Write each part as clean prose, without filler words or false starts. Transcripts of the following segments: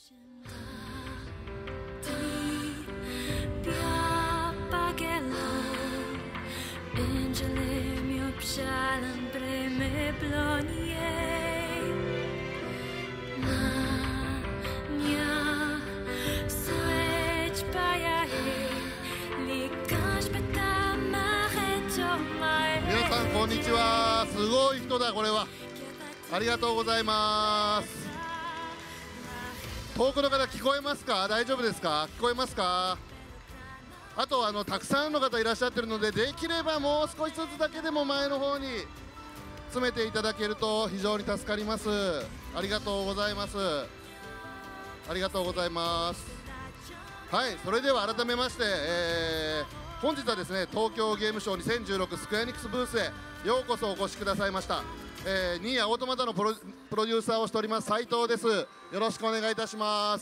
皆さんこんにちは。すごい人だこれは。ありがとうございます。遠くの方聞こえますか？大丈夫ですか？聞こえますか？あとたくさんの方いらっしゃってるので、できればもう少しずつだけでも前の方に詰めていただけると非常に助かります。ありがとうございます。ありがとうございます。はい、それでは改めまして、本日はですね、東京ゲームショウ2016スクエアエニックスブースへようこそお越しくださいました。ニーヤオートマタのプロデューサーをしております斉藤です。よろしくお願いいたします。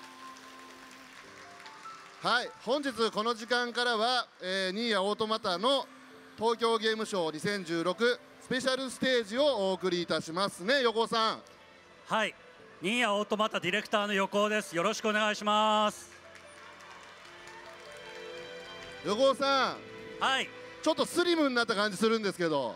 はい、本日この時間からは、ニーヤオートマタの東京ゲームショウ2016スペシャルステージをお送りいたしますね。横尾さん。 はい、ニーヤオートマタディレクターの横尾です。よろしくお願いします。 横尾さん、 はい、 ちょっとスリムになった感じするんですけど、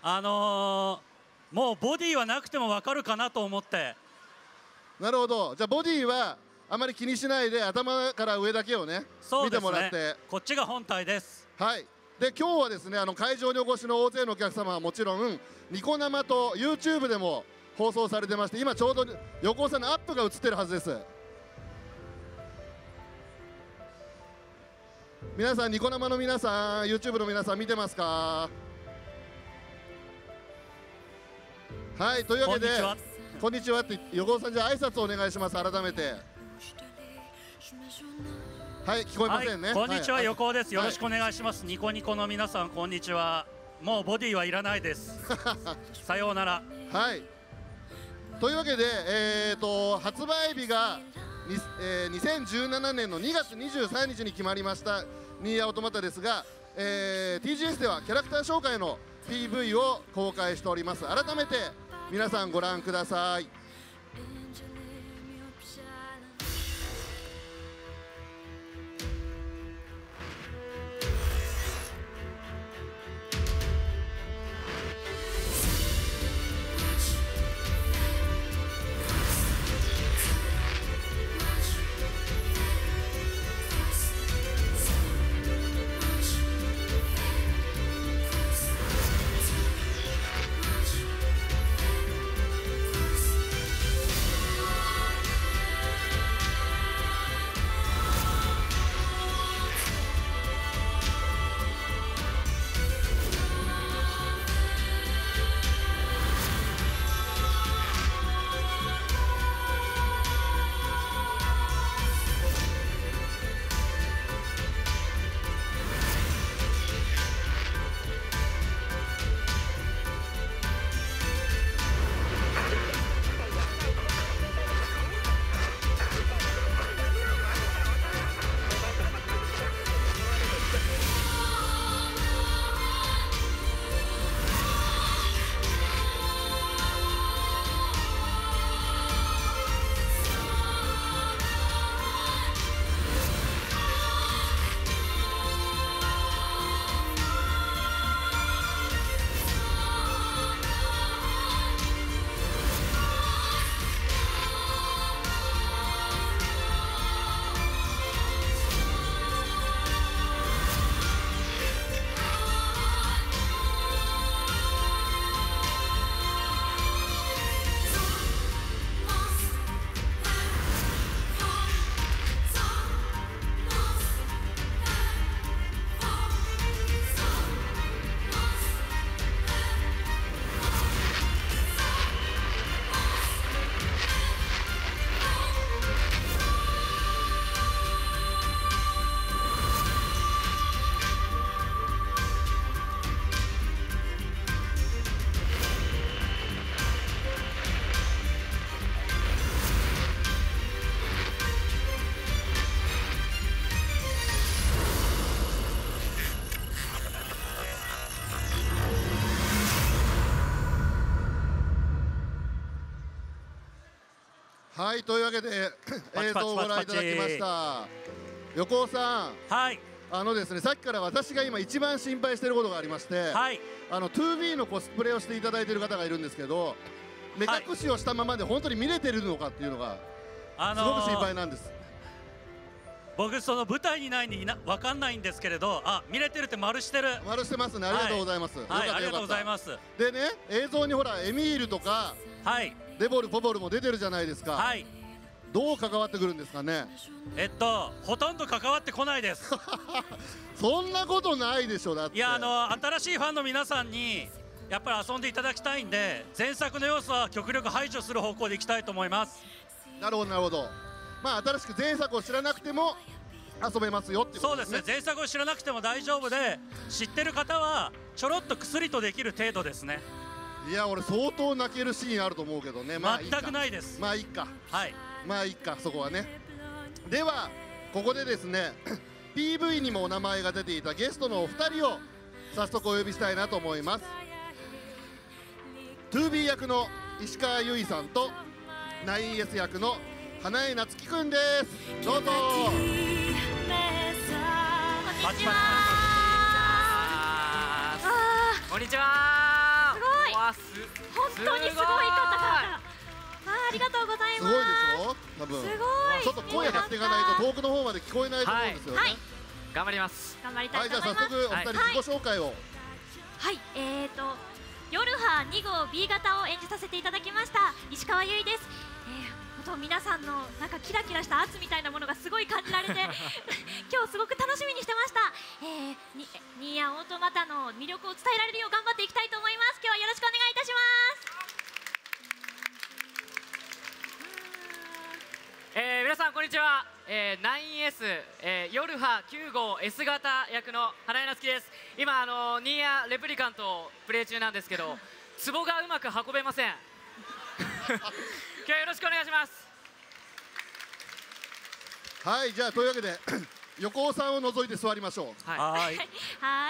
もうボディはなくても分かるかなと思って。 なるほど。じゃあボディはあまり気にしないで、頭から上だけをね、見てもらって、 こっちが本体です。 はい。で今日はですね、会場にお越しの大勢のお客様はもちろんニコ生と YouTube でも放送されてまして、今ちょうど横尾さんのアップが映ってるはずです。皆さん、ニコ生の皆さん、 YouTube の皆さん見てますか？はい、というわけでこんにちはって横尾さん、じゃあ挨拶お願いします。改めて。はい、聞こえませんね。 はい、こんにちは、横尾です。よろしくおはい、 願いします。ニコニコの皆さん、こんにちは。もうボディはいらないですさようなら。 はい、というわけで、発売日が2017年の2月23日に決まりましたニーヤオートマタですが、TGS ではキャラクター紹介の PV を公開しております。改めて皆さんご覧ください。 はい、というわけで映像をご覧いただきました。横尾さん、 はい、 ですね、さっきから私が今一番心配していることがありまして、 はい、 2B のコスプレをしていただいている方がいるんですけど、目隠しをしたままで本当に見れてるのかっていうのがすごく心配なんです。 僕その舞台にないんで分かんないんですけれど、見れてるって丸してる。 丸してますね。ありがとうございます。 はい、ありがとうございます。 でね、映像にほらエミールとか、 はい、 デボルポボルも出てるじゃないですか。 はい。 どう関わってくるんですかね。 ほとんど関わってこないです。 そんなことないでしょ。だって。 いや、新しいファンの皆さんにやっぱり遊んでいただきたいんで、前作の要素は極力排除する方向でいきたいと思います。 なるほどなるほど。まあ新しく前作を知らなくても遊べますよってことですね。 そうですね。前作を知らなくても大丈夫で、知ってる方はちょろっと薬とできる程度ですね。 いや、俺相当泣けるシーンあると思うけどね。まあ全くないです。 まあいいか。 はい。 まあいいか、そこはね。ではここでですねPV にもお名前が出ていたゲストのお二人を早速お呼びしたいなと思います。 2B 役の石川由依さんと 9S 役の花江夏樹くんです。どうぞ。 こんにちは。 すごい。本当にすごい方々。ありがとうございます。 すごいでしょ。多分。すごい。ちょっと声張っていかないと遠くの方まで聞こえないと思うんですよね。はい。 頑張ります。 頑張りたいと思います。 はい、じゃあ早速お二人自己紹介を。 はい、夜波2号 B 型を演じさせていただきました石川由依です。皆さんのなんかキラキラした圧みたいなものがすごい感じられて今日すごく楽しみにしてました。ニーヤンオートマタの魅力を伝えられるよう頑張っていきたいと思います。今日はよろしくお願いいたします。 皆さんこんにちは。9S、夜波9号 S 型役の花江夏樹です。今ニーヤレプリカントをプレイ中なんですけど壺がうまく運べません。今日はよろしくお願いします。 はい、じゃあというわけで横尾さんを除いて座りましょう。 はい。 はい。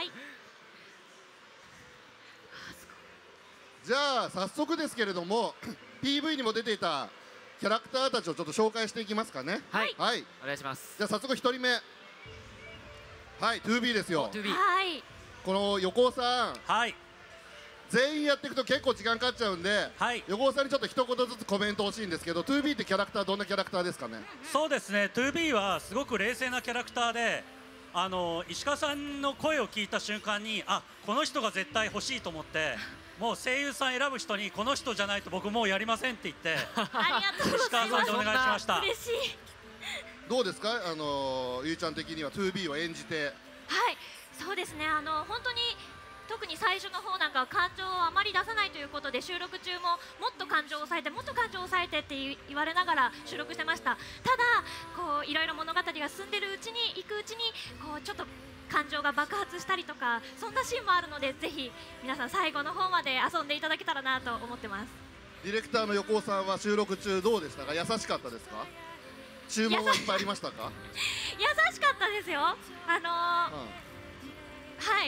じゃあ早速ですけれどもPV にも出ていたキャラクターたちをちょっと紹介していきますかね。 はい、 はい、 お願いします。 じゃあ早速1人目、はい、2B ですよ。 はい。 この横尾さん、 はい、 全員やっていくと結構時間かかっちゃうんで、 はい、 横尾さんにちょっと一言ずつコメント欲しいんですけど、 2B ってキャラクターどんなキャラクターですかね。 そうですね、 2B はすごく冷静なキャラクターで、石川さんの声を聞いた瞬間にこの人が絶対欲しいと思ってもう声優さん選ぶ人にこの人じゃないと僕もうやりませんって言って石川さんでお願いしました。 嬉しい。 どうですか、ゆいちゃん的には 2B を演じて。 はい、そうですね、本当に特に最初の方なんかは感情をあまり出さないということで収録中ももっと感情を抑えてもっと感情を抑えてって言われながら収録してました。ただこういろいろ物語が進んでるうちに行くうちにこうちょっと感情が爆発したりとかそんなシーンもあるのでぜひ皆さん最後の方まで遊んでいただけたらなと思ってます。 ディレクターの横尾さんは収録中どうでしたか。優しかったですか。注文はいっぱいありましたか。 優しかったですよ。はい。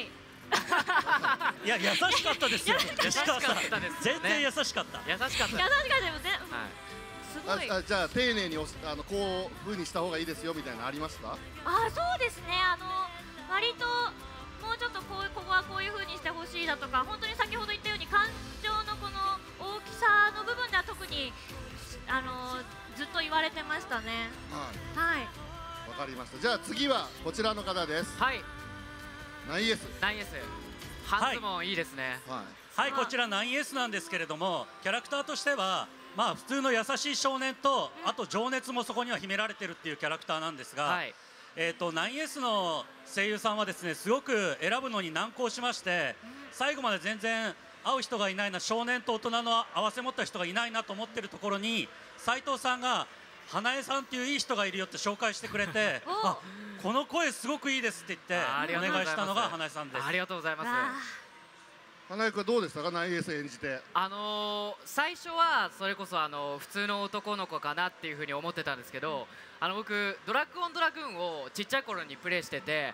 いや優しかったですよ。石川さん全然優しかった。 優しかった。 優しかったですね。すごい。 じゃあ丁寧にこう風にした方がいいですよみたいなのありました。 そうですね。割ともうちょっとここはこういう風にしてほしいだとか本当に先ほど言ったように感情のこの大きさの部分では特にずっと言われてましたね。はい。 わかりました。じゃあ次はこちらの方です。 はい。 9S。 半ズボンいいですね。 はい、こちら 9S なんですけれどもキャラクターとしてはまあ普通の優しい少年とあと情熱もそこには秘められてるっていうキャラクターなんですが、9S の声優さんはですねすごく選ぶのに難航しまして最後まで全然会う人がいないな、少年と大人の合わせ持った人がいないなと思ってるところに斉藤さんが花江さんっていういい人がいるよって紹介してくれてこの声すごくいいですって言ってお願いしたのが花江さんです。 ありがとうございます。 花江君どうでしたか 9S 演じて。 最初はそれこそ普通の男の子かなっていうふうに思ってたんですけど僕ドラッグオンドラグーンをちっちゃい頃にプレイしてて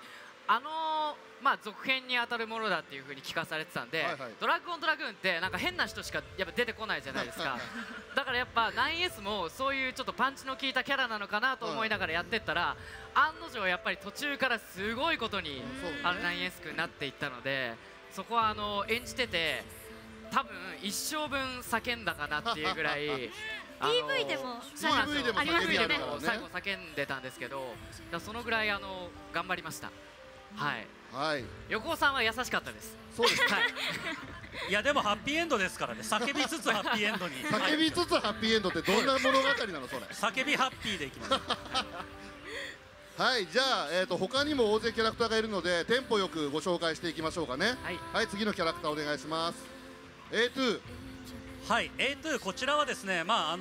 まあ続編に当たるものだっていう風に聞かされてたんで、ドラッグオンドラグーンってなんか変な人しかやっぱ出てこないじゃないですか。だからやっぱ 9S もそういうちょっとパンチの効いたキャラなのかなと思いながらやってったら、案の定やっぱり途中からすごいことに9S 君になっていったので、そこは演じてて多分一生分叫んだかなっていうぐらい PV でも最後叫んでたんですけど、そのぐらい頑張りました。はい、横尾さんは優しかったです。 そうです。 いやでもハッピーエンドですからね。叫びつつハッピーエンドに。 叫びつつハッピーエンドってどんな物語なのそれ。 叫びハッピーでいきます。 はい、じゃあ他にも大勢キャラクターがいるのでテンポよくご紹介していきましょうかね。はい、次のキャラクターお願いします。A2。 はい、A2 こちらはですね、まあ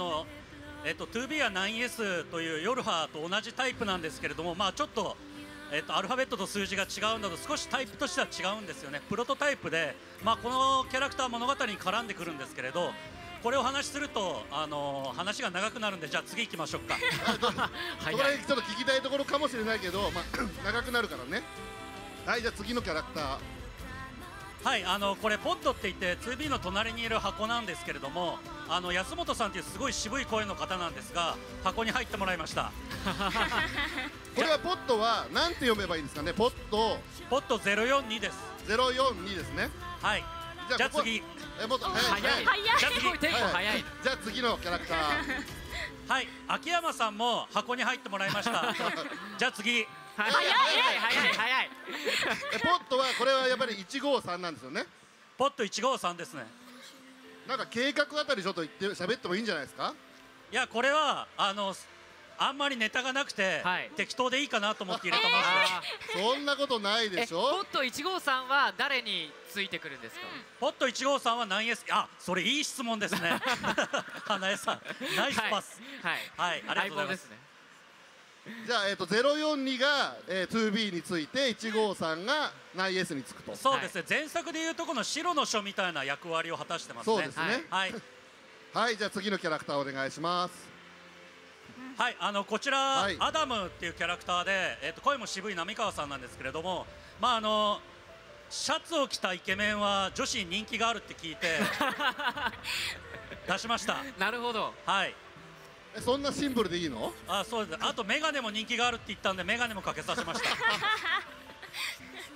2B や 9S というヨルハと同じタイプなんですけれども、まあちょっとアルファベットと数字が違うなど少しタイプとしては違うんですよね。プロトタイプで、まあ、このキャラクター物語に絡んでくるんですけれど、これを話すると話が長くなるんで、じゃあ次行きましょうか。 これちょっと聞きたいところかもしれないけど、まあ、長くなるからね。はい、じゃあ次のキャラクター。 はい、これポッドって言って 2B の隣にいる箱なんですけれども、安本さんというすごい渋い声の方なんですが、箱に入ってもらいました。 これはポッドはなんて読めばいいんですかね。ポッド 042です。 042ですね。 はい。じゃあ次。 もっと早い。 じゃあ次。テンポ早い。 じゃあ次のキャラクター。 はい、秋山さんも箱に入ってもらいました。じゃあ次。 早い。 ポットはこれはやっぱり153なんですよね。 ポット153ですね。 なんか計画あたりちょっと言って喋ってもいいんじゃないですか。 いやこれはあんまりネタがなくて、適当でいいかなと思って入れたます。そんなことないでしょ。 ポット153は誰についてくるんですか。 ポット153は 9S。あ、それいい質問ですね。花江さんナイスパス。はい、ありがとうございます。 じゃあ042が 2B について153が 9S につくと。 そうですね。前作でいうとこの白の書みたいな役割を果たしてますね。 そうですね。はい、じゃあ次のキャラクターお願いします。 はい、こちら、アダムっていうキャラクターで、声も渋い浪川さんなんですけれども、まあシャツを着たイケメンは女子に人気があるって聞いて出しました。 なるほど。 はい。 そんなシンプルでいいの？ あ、そうです。あとメガネも人気があるって言ったんでメガネもかけさせました。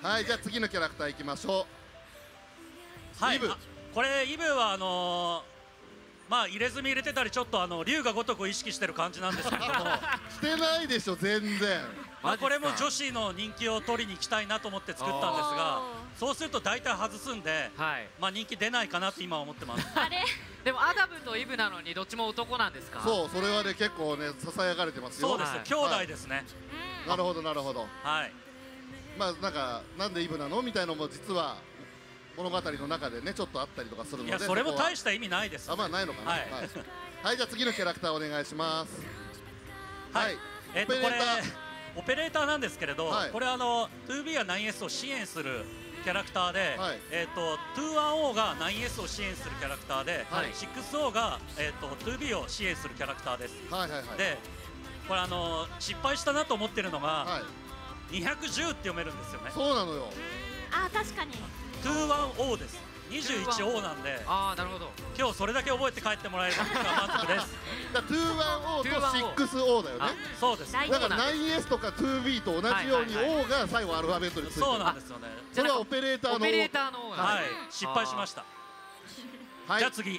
はい、じゃあ次のキャラクターいきましょう。はい。これイブはまあ入れ墨入れてたりちょっと龍が如くを意識してる感じなんですけれども。 してないでしょ全然。 まあこれも女子の人気を取りに行きたいなと思って作ったんですが、そうすると大体外すんで、まあ人気出ないかなって今思ってます。 でもアダムとイブなのにどっちも男なんですか。 そう、それはね結構ねささやかれてますよ。 そうです、兄弟ですね。 なるほどなるほど。 はい。 まあなんでイブなのみたいなのも実は物語の中でねちょっとあったりとかするので。 いやそれも大した意味ないです。 あ、まあないのかな。はい、じゃあ次のキャラクターお願いします。 はい。オペレーターなんですけれど、これ2B や 9S を支援するキャラクターで、210が 9S を支援するキャラクターで、6O が2B を支援するキャラクターです。で、これ失敗したなと思ってるのが210って読めるんですよね。 そうなのよ。 あ、確かに。 210です。21O なんで、 なるほど。 今日それだけ覚えて帰ってもらえるのが満足です。 210と 6O だよね。 そうです。 だから 9S とか 2B と同じように O が最後アルファベットについてる。 そうなんですよね。 それはオペレーターの O。 はい、失敗しました。じゃあ次。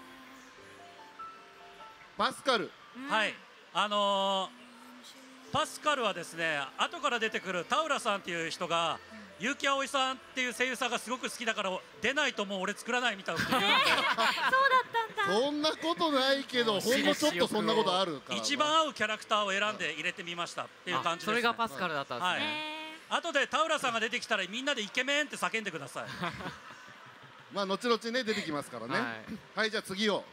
パスカル。 はい、パスカルはですね、後から出てくる田浦さんっていう人が結城葵さんっていう声優さんがすごく好きだから出ないともう俺作らないみたいなこと言うんで。 そうだったんだ。 そんなことないけど、ほんのちょっとそんなことあるから。 一番合うキャラクターを選んで入れてみましたっていう感じですね。 それがパスカルだったんですね。 後で田浦さんが出てきたらみんなでイケメンって叫んでください。 まあ後々ね出てきますからね。はい、じゃあ次を。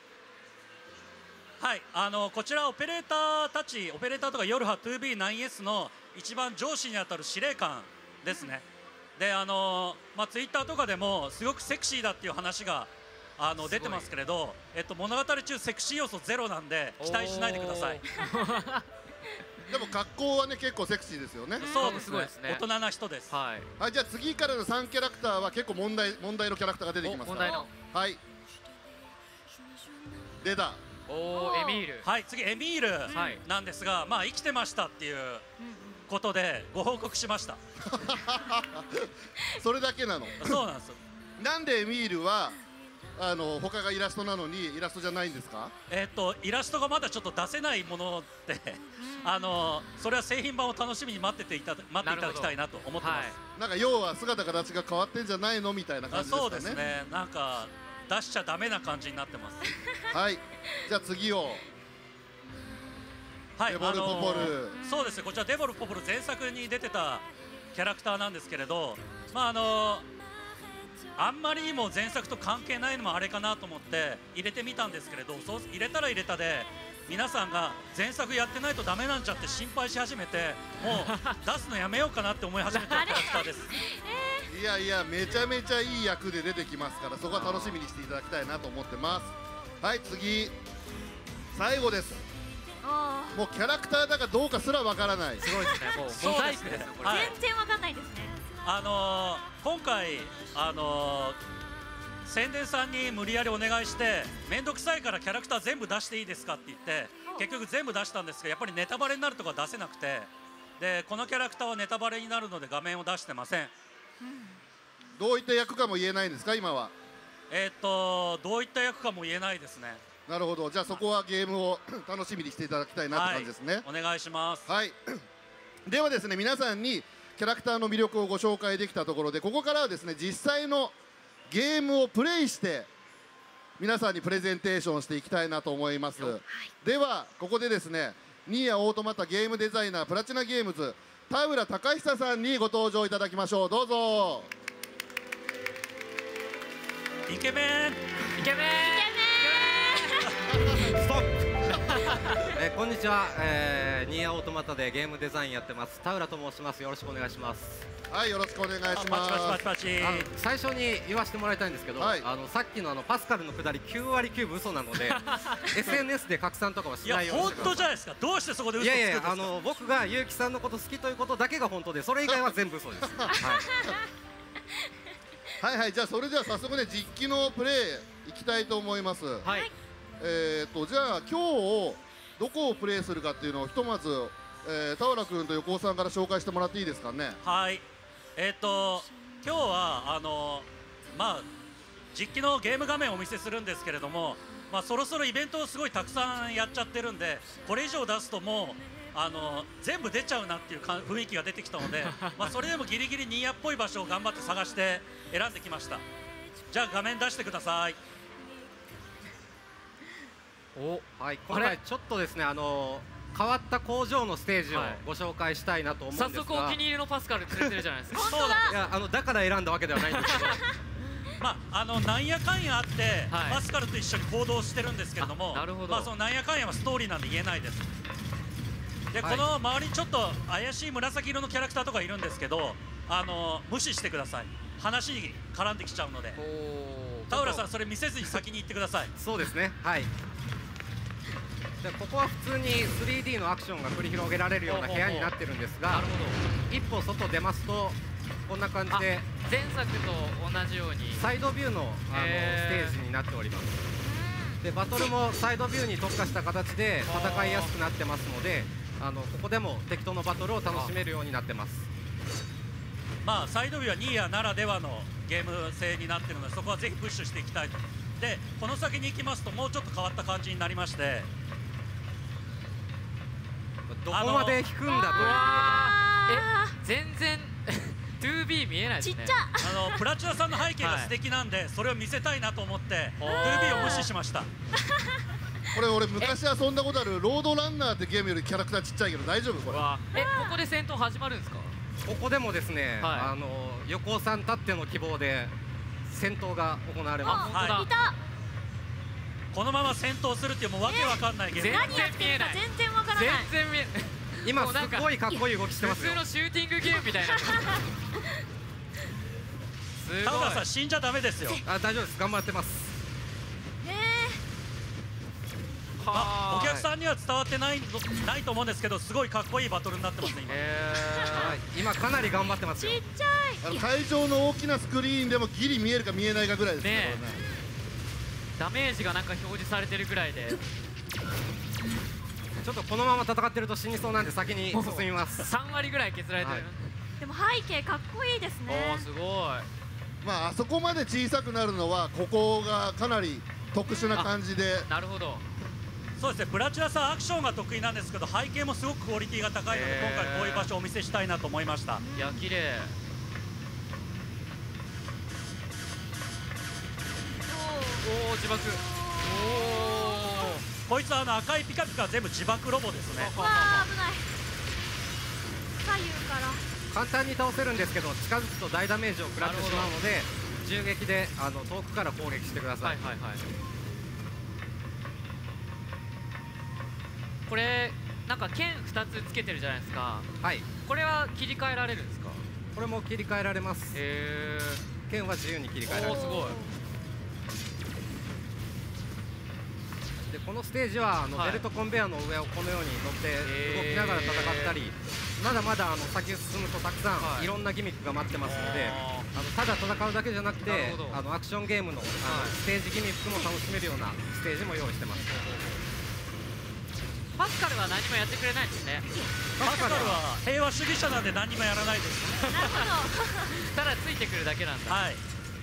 はい、こちらオペレーターたち、オペレーターとかヨルハ 2B9S の一番上司にあたる司令官ですね。でツイッターとかでもすごくセクシーだっていう話が出てますけれど、物語中セクシー要素ゼロなんで期待しないでください。 でも格好はね結構セクシーですよね。 そうですね。 すごいですね。 大人な人です。 はい。 はい、じゃあ次からの3キャラクターは結構問題のキャラクターが出てきますから。 問題の。 はい。出た。 おお、エミール。 はい、次エミールなんですが、まあ生きてましたっていうことでご報告しました。 それだけなの。 そうなんです。 なんでエミールは他がイラストなのにイラストじゃないんですか？ イラストがまだちょっと出せないもので、それは製品版を楽しみに待っていただきたいなと思ってます。 なんか要は姿形が変わってんじゃないのみたいな感じですかね。 そうですね。なんか出しちゃダメな感じになってます。 はい。じゃあ次を。 はい。 デボルポポル。 そうですね。こちらデボルポポル前作に出てたキャラクターなんですけれど、まああんまりにも前作と関係ないのもあれかなと思って入れてみたんですけれど、そう入れたら入れたで皆さんが前作やってないとダメなんちゃって心配し始めて、もう出すのやめようかなって思い始めたキャラクターです。 いやいや、めちゃめちゃいい役で出てきますから、そこは楽しみにしていただきたいなと思ってます。はい、次最後です。もうキャラクターだかどうかすらわからない。 すごいですね。もうモザイクですね。 全然わかんないですね。 今回宣伝さんに無理やりお願いして面倒くさいからキャラクター全部出していいですかって言って結局全部出したんですけど、やっぱりネタバレになるとか出せなくて、でこのキャラクターはネタバレになるので画面を出してません。 どういった役かも言えないんですか今は？ どういった役かも言えないですね。 なるほど。じゃあそこはゲームを楽しみにしていただきたいなって感じですね。 はい、お願いします。 はい。ではですね、皆さんにキャラクターの魅力をご紹介できたところで、ここからはですね実際のゲームをプレイして皆さんにプレゼンテーションしていきたいなと思います。ではここでですね、ニーヤオートマタゲームデザイナープラチナゲームズ田浦隆久さんにご登場いただきましょう。どうぞ。 イケメンイケメンストップこんにちは、ニーヤオートマタでゲームデザインやってます田浦と申します。よろしくお願いします。 はい、よろしくお願いします。 パチパチ最初に言わせてもらいたいんですけど、 はい、 さっきのパスカルのくだり9割9分嘘なのでSNS で拡散とかはしないようにしてください。 いや本当じゃないですか。どうしてそこで嘘をつくんですか。 いやいや、僕が結城さんのこと好きということだけが本当で、それ以外は全部嘘です。 はいはい、じゃあそれでは早速ね実機のプレイいきたいと思います。 はい。 じゃあ今日どこをプレイするかっていうのをひとまず、田浦君と横尾さんから紹介してもらっていいですかね。 はい。今日はまあ実機のゲーム画面をお見せするんですけれども、まあそろそろイベントをすごいたくさんやっちゃってるんで、これ以上出すともう全部出ちゃうなっていう雰囲気が出てきたのでまあそれでもギリギリニーヤっぽい場所を頑張って探して選んできました。じゃあ画面出してください。 はい、今回ちょっとですね変わった工場のステージをご紹介したいなと思うんですが、 早速お気に入りのパスカル連れてるじゃないですか。 そうだ。 いやだから選んだわけではないんですけどまあなんやかんやあって、パスカルと一緒に行動してるんですけれども、 なるほど。 まあそのなんやかんやはストーリーなんで言えないです。で、この周りにちょっと怪しい紫色のキャラクターとかいるんですけど、無視してください。話に絡んできちゃうので。田浦さんそれ見せずに先に行ってください。 そうですね。はい。でここは普通に 3D のアクションが繰り広げられるような部屋になってるんですが、一歩外出ますとこんな感じで前作と同じようにサイドビューのステージになっております。でバトルもサイドビューに特化した形で戦いやすくなってますので、ここでも敵とのバトルを楽しめるようになってます。 まあサイドビューはニーヤならではのゲーム性になっているので、そこはぜひプッシュしていきたいと。でこの先に行きますともうちょっと変わった感じになりまして、 どこまで引くんだということ全然 2B 見えないですね。 ちっちゃ。 プラチナさんの背景が素敵なんで、それを見せたいなと思って 2B を無視しました。 これ俺昔遊んだことあるロードランナーってゲームよりキャラクターちっちゃいけど大丈夫これ？ ここで戦闘始まるんですか？ ここでもですね、横尾さんたっての希望で戦闘が行われます。 いた。 このまま戦闘するっていうもうわけわかんないゲーム。 何やってるか全然わからない。 全然見えない。 今すごいかっこいい動きしてますよ。 普通のシューティングゲームみたいな。 田浦さん死んじゃダメですよ。 大丈夫です。頑張ってます。 お客さんには伝わってないと思うんですけど、すごいかっこいいバトルになってますね今かなり頑張ってますよ。 ちっちゃい。 会場の大きなスクリーンでもギリ見えるか見えないかぐらいですね。 ダメージがなんか表示されてるぐらいで、 ちょっとこのまま戦ってると死にそうなんで先に進みます。 3割ぐらい削られてる。 でも背景かっこいいですね。 すごい。 まああそこまで小さくなるのはここがかなり特殊な感じで。 なるほど。 そうですね、プラチナさんアクションが得意なんですけど、背景もすごくクオリティが高いので、今回こういう場所をお見せしたいなと思いました。 いや、綺麗。おお、自爆。 こいつは赤いピカピカは全部自爆ロボですね。 わあ、危ない。左右から。 簡単に倒せるんですけど、近づくと大ダメージを食らってしまうので、銃撃で遠くから攻撃してください。 これなんか剣2つつけてるじゃないですか。 はい。 これは切り替えられるんですか？ これも切り替えられます。剣は自由に切り替えられます。 すごい。 でこのステージはベルトコンベヤーの上をこのように乗って動きながら戦ったり、まだまだ先へ進むとたくさんいろんなギミックが待ってますので、ただ戦うだけじゃなくてアクションゲームのステージギミックも楽しめるようなステージも用意してます。 パスカルは何もやってくれないんですね。 パスカルは平和主義者なんで何もやらないです。 なるほど。 ただついてくるだけなんだ。 はい。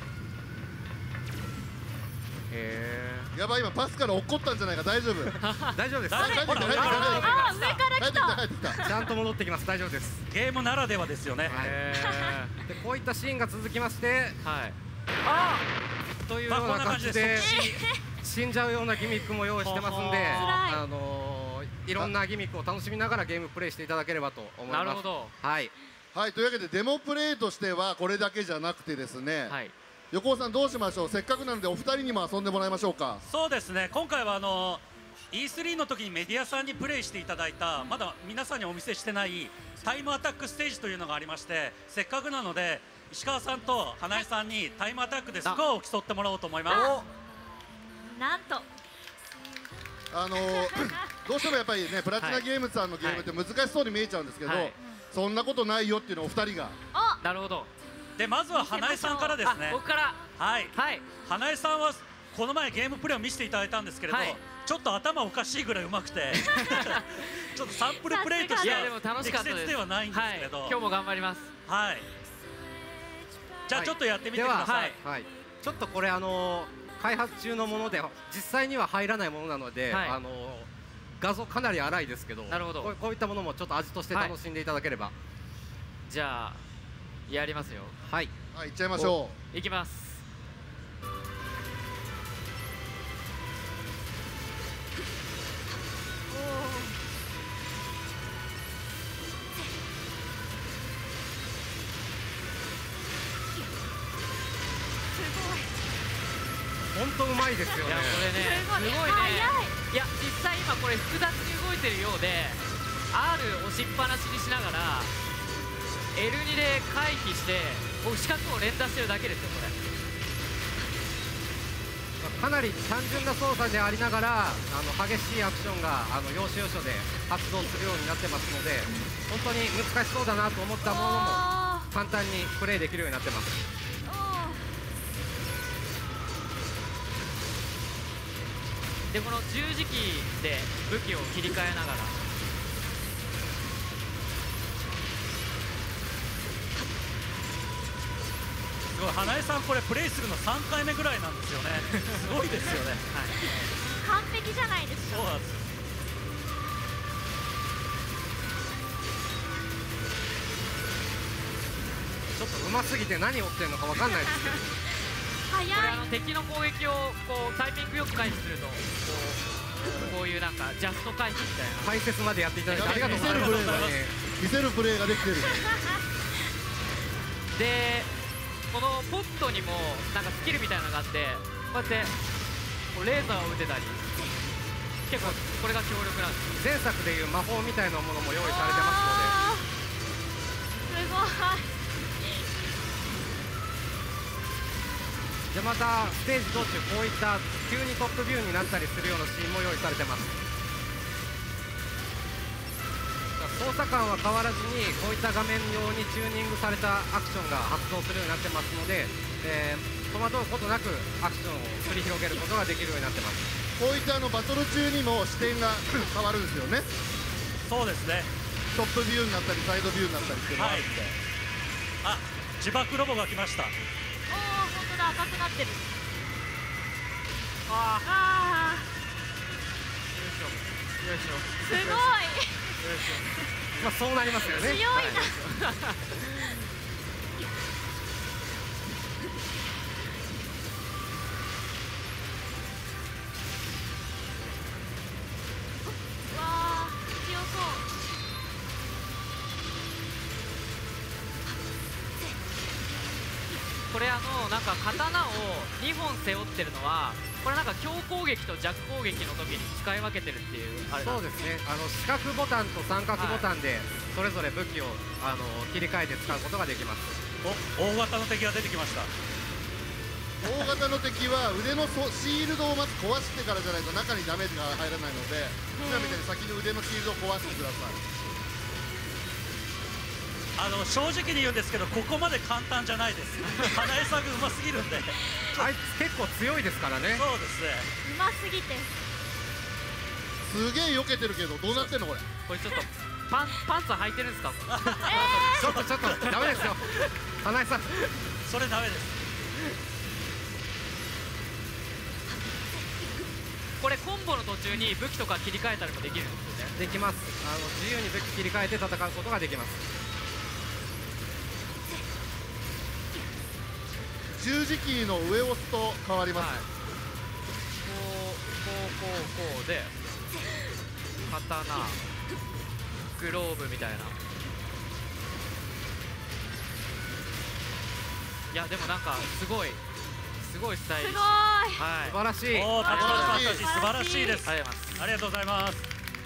やばい、今パスから落っこったんじゃないか。大丈夫？ 大丈夫です。 あ、上から来た。 ちゃんと戻ってきます。大丈夫です。 ゲームならではですよね。 でこういったシーンが続きまして、というような感じで死んじゃうようなギミックも用意してますんで、いろんなギミックを楽しみながらゲームプレイしていただければと思います。 なるほど。 はいはい、というわけでデモプレイとしてはこれだけじゃなくてですね、横尾さんどうしましょう。せっかくなのでお二人にも遊んでもらいましょうか。 そうですね、今回はE3 の時にメディアさんにプレイしていただいた、まだ皆さんにお見せしてないタイムアタックステージというのがありまして、せっかくなので石川さんと花江さんにタイムアタックでスコアを競ってもらおうと思います。 なんとどうしてもやっぱりね、プラチナゲームズさんのゲームって難しそうに見えちゃうんですけど、そんなことないよっていうのをお二人が。 なるほど。 でまずは花江さんからですね。 僕から。 はい、花江さんはこの前ゲームプレイを見せていただいたんですけれど、ちょっと頭おかしいぐらいうまくてちょっとサンプルプレイとしては適切ではないんですけど、 今日も頑張ります。 はい、じゃあちょっとやってみてください。 ちょっとこれ開発中のもので実際には入らないものなので、画像かなり荒いですけど、こういったものもちょっと味として楽しんでいただければ。 じゃあやりますよ。 はい、いっちゃいましょう。いきます。 本当うまいですよね。 いやこれね、すごいね。いや実際今これ複雑に動いてるようで、 R 押しっぱなしにしながら L2 で回避して四角を連打してるだけですよこれ。 かなり単純な操作でありながら激しいアクションが要所要所で発動するようになってますので、本当に難しそうだなと思ったものも簡単にプレイできるようになってます。 でこの十字キーで武器を切り替えながら、 すごい、花江さんこれプレイするの3回目ぐらいなんですよね。すごいですよね。 完璧じゃないですか。 そうなんです。 ちょっと上手すぎて何を追ってるのか分かんないですけどこれ敵の攻撃をこうタイミングよく回避するとこういうなんかジャスト回避みたいな解説までやっていただいてありがとうございます。 見せるプレーができてる。 でこのポットにもなんかスキルみたいなのがあって、こうやってこうレーザーを撃てたり、結構これが強力なんです。 前作でいう魔法みたいなものも用意されてますので、 すごい。 でまたステージ道中こういった急にトップビューになったりするようなシーンも用意されてます。操作感は変わらずにこういった画面用にチューニングされたアクションが発動するようになってますので、戸惑うことなくアクションを繰り広げることができるようになってます。 こういったバトル中にも視点が変わるんですよね。 そうですね。 トップビューになったりサイドビューになったりっていうのがあるんで、 あ、自爆ロボが来ました。 おお、本当だ、赤くなってる。 ああ、 あよいしょ。 ー、すごい。 まあそうなりますよね。 強いな。 はいわあ、強そう。 これなんか刀を2本背負ってるのは、これなんか強攻撃と弱攻撃の時に使い分けてるっていうあれなんです。 そうですね。四角ボタンと三角ボタンでそれぞれ武器を切り替えて使うことができます。 お、大型の敵が出てきました。 大型の敵は腕のシールドをまず壊してからじゃないと中にダメージが入らないので、今みたいに先に腕のシールドを壊してください。 正直に言うんですけど、ここまで簡単じゃないです。花江さんがうますぎるんで。 あいつ結構強いですからね。 そうですね。 うますぎて。 すげえ避けてるけどどうなってんのこれ。 これちょっとパンツ履いてるんですか？ ちょっとダメですよ。花井さん。 それダメです。 これコンボの途中に武器とか切り替えたりもできるんですよね。 できます。自由に武器切り替えて戦うことができます。 十字キーの上を押すと変わります。 はい、こうで刀、グローブみたいな。いやでもなんかすごいスタイリッシュ。 すごい。 はい、 素晴らしい。 おー、パチパチパチ、素晴らしいです。 ありがとうございます。 ありがとうございます。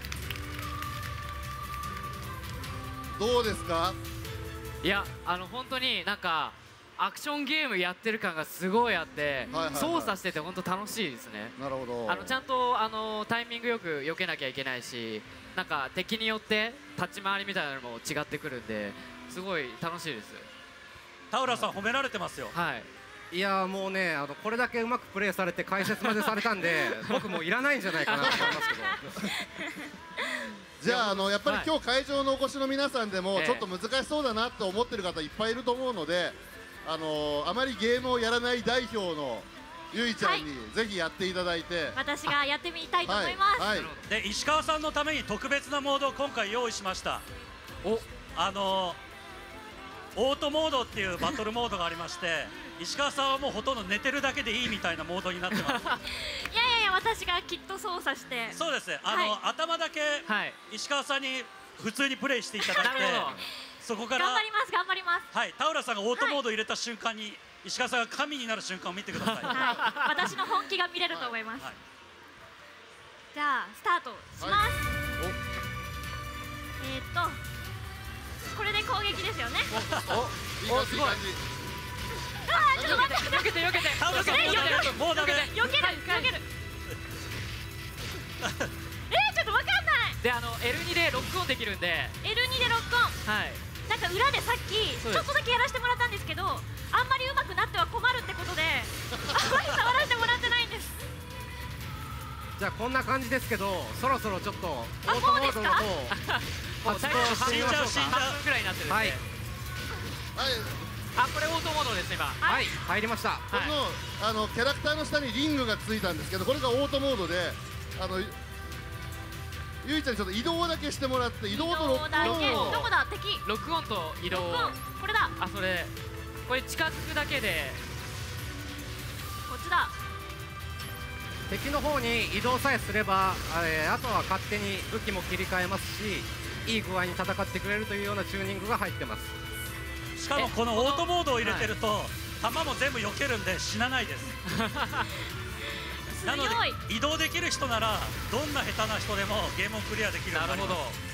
どうですか。 いや本当になんかアクションゲームやってる感がすごいあって、操作してて本当楽しいですね。 なるほど。 ちゃんとタイミングよく避けなきゃいけないし、なんか敵によって立ち回りみたいなのも違ってくるんで、すごい楽しいです。 田浦さん褒められてますよ。 はい。 いやもうねこれだけうまくプレーされて解説までされたんで僕もういらないんじゃないかなと思いますけど。 じゃあやっぱり今日会場のお越しの皆さんでもちょっと難しそうだなと思ってる方いっぱいいると思うので、あまりゲームをやらない代表のゆいちゃんにぜひやっていただいて、 私がやってみたいと思います。 はい、 で石川さんのために特別なモードを今回用意しました。オートモードっていうバトルモードがありまして、石川さんはもうほとんど寝てるだけでいいみたいなモードになってます。 いや私がきっと操作して。 そうですね。頭だけ石川さんに普通にプレイしていただいて、そこから頑張ります。 はい、田浦さんがオートモードを入れた瞬間に石川さんが神になる瞬間を見てください。 私の本気が見れると思います。じゃあスタートします。これで攻撃ですよね。 いい感じいい感じ。 ちょっと待って。 避けて。 田浦さんもうダメ。 避ける。ちょっとわかんない。 でL2 でロックオンできるんで。 L2 でロックオン。 はい。 なんか裏でさっきちょっとだけやらせてもらったんですけど、あんまり上手くなっては困るってことであんまり触らせてもらってないんです。 じゃあこんな感じですけど、そろそろちょっとオートモードの方発動してみましょうか。 半分ぐらいになってるんで。はい。これオートモードです今。 はい、入りました。 このキャラクターの下にリングがついたんですけど、これがオートモードで、ゆいちゃんにちょっと移動だけしてもらって、移動とロックオンを。 どこだ敵。 ロックオンと移動。 これだ。 これ近づくだけで。 こっちだ。 敵の方に移動さえすれば、あとは勝手に武器も切り替えますし、いい具合に戦ってくれるというようなチューニングが入ってます。 しかもこのオートモードを入れてると弾も全部避けるんで死なないです。なので移動できる人ならどんな下手な人でもゲームをクリアできるようになります。なるほど。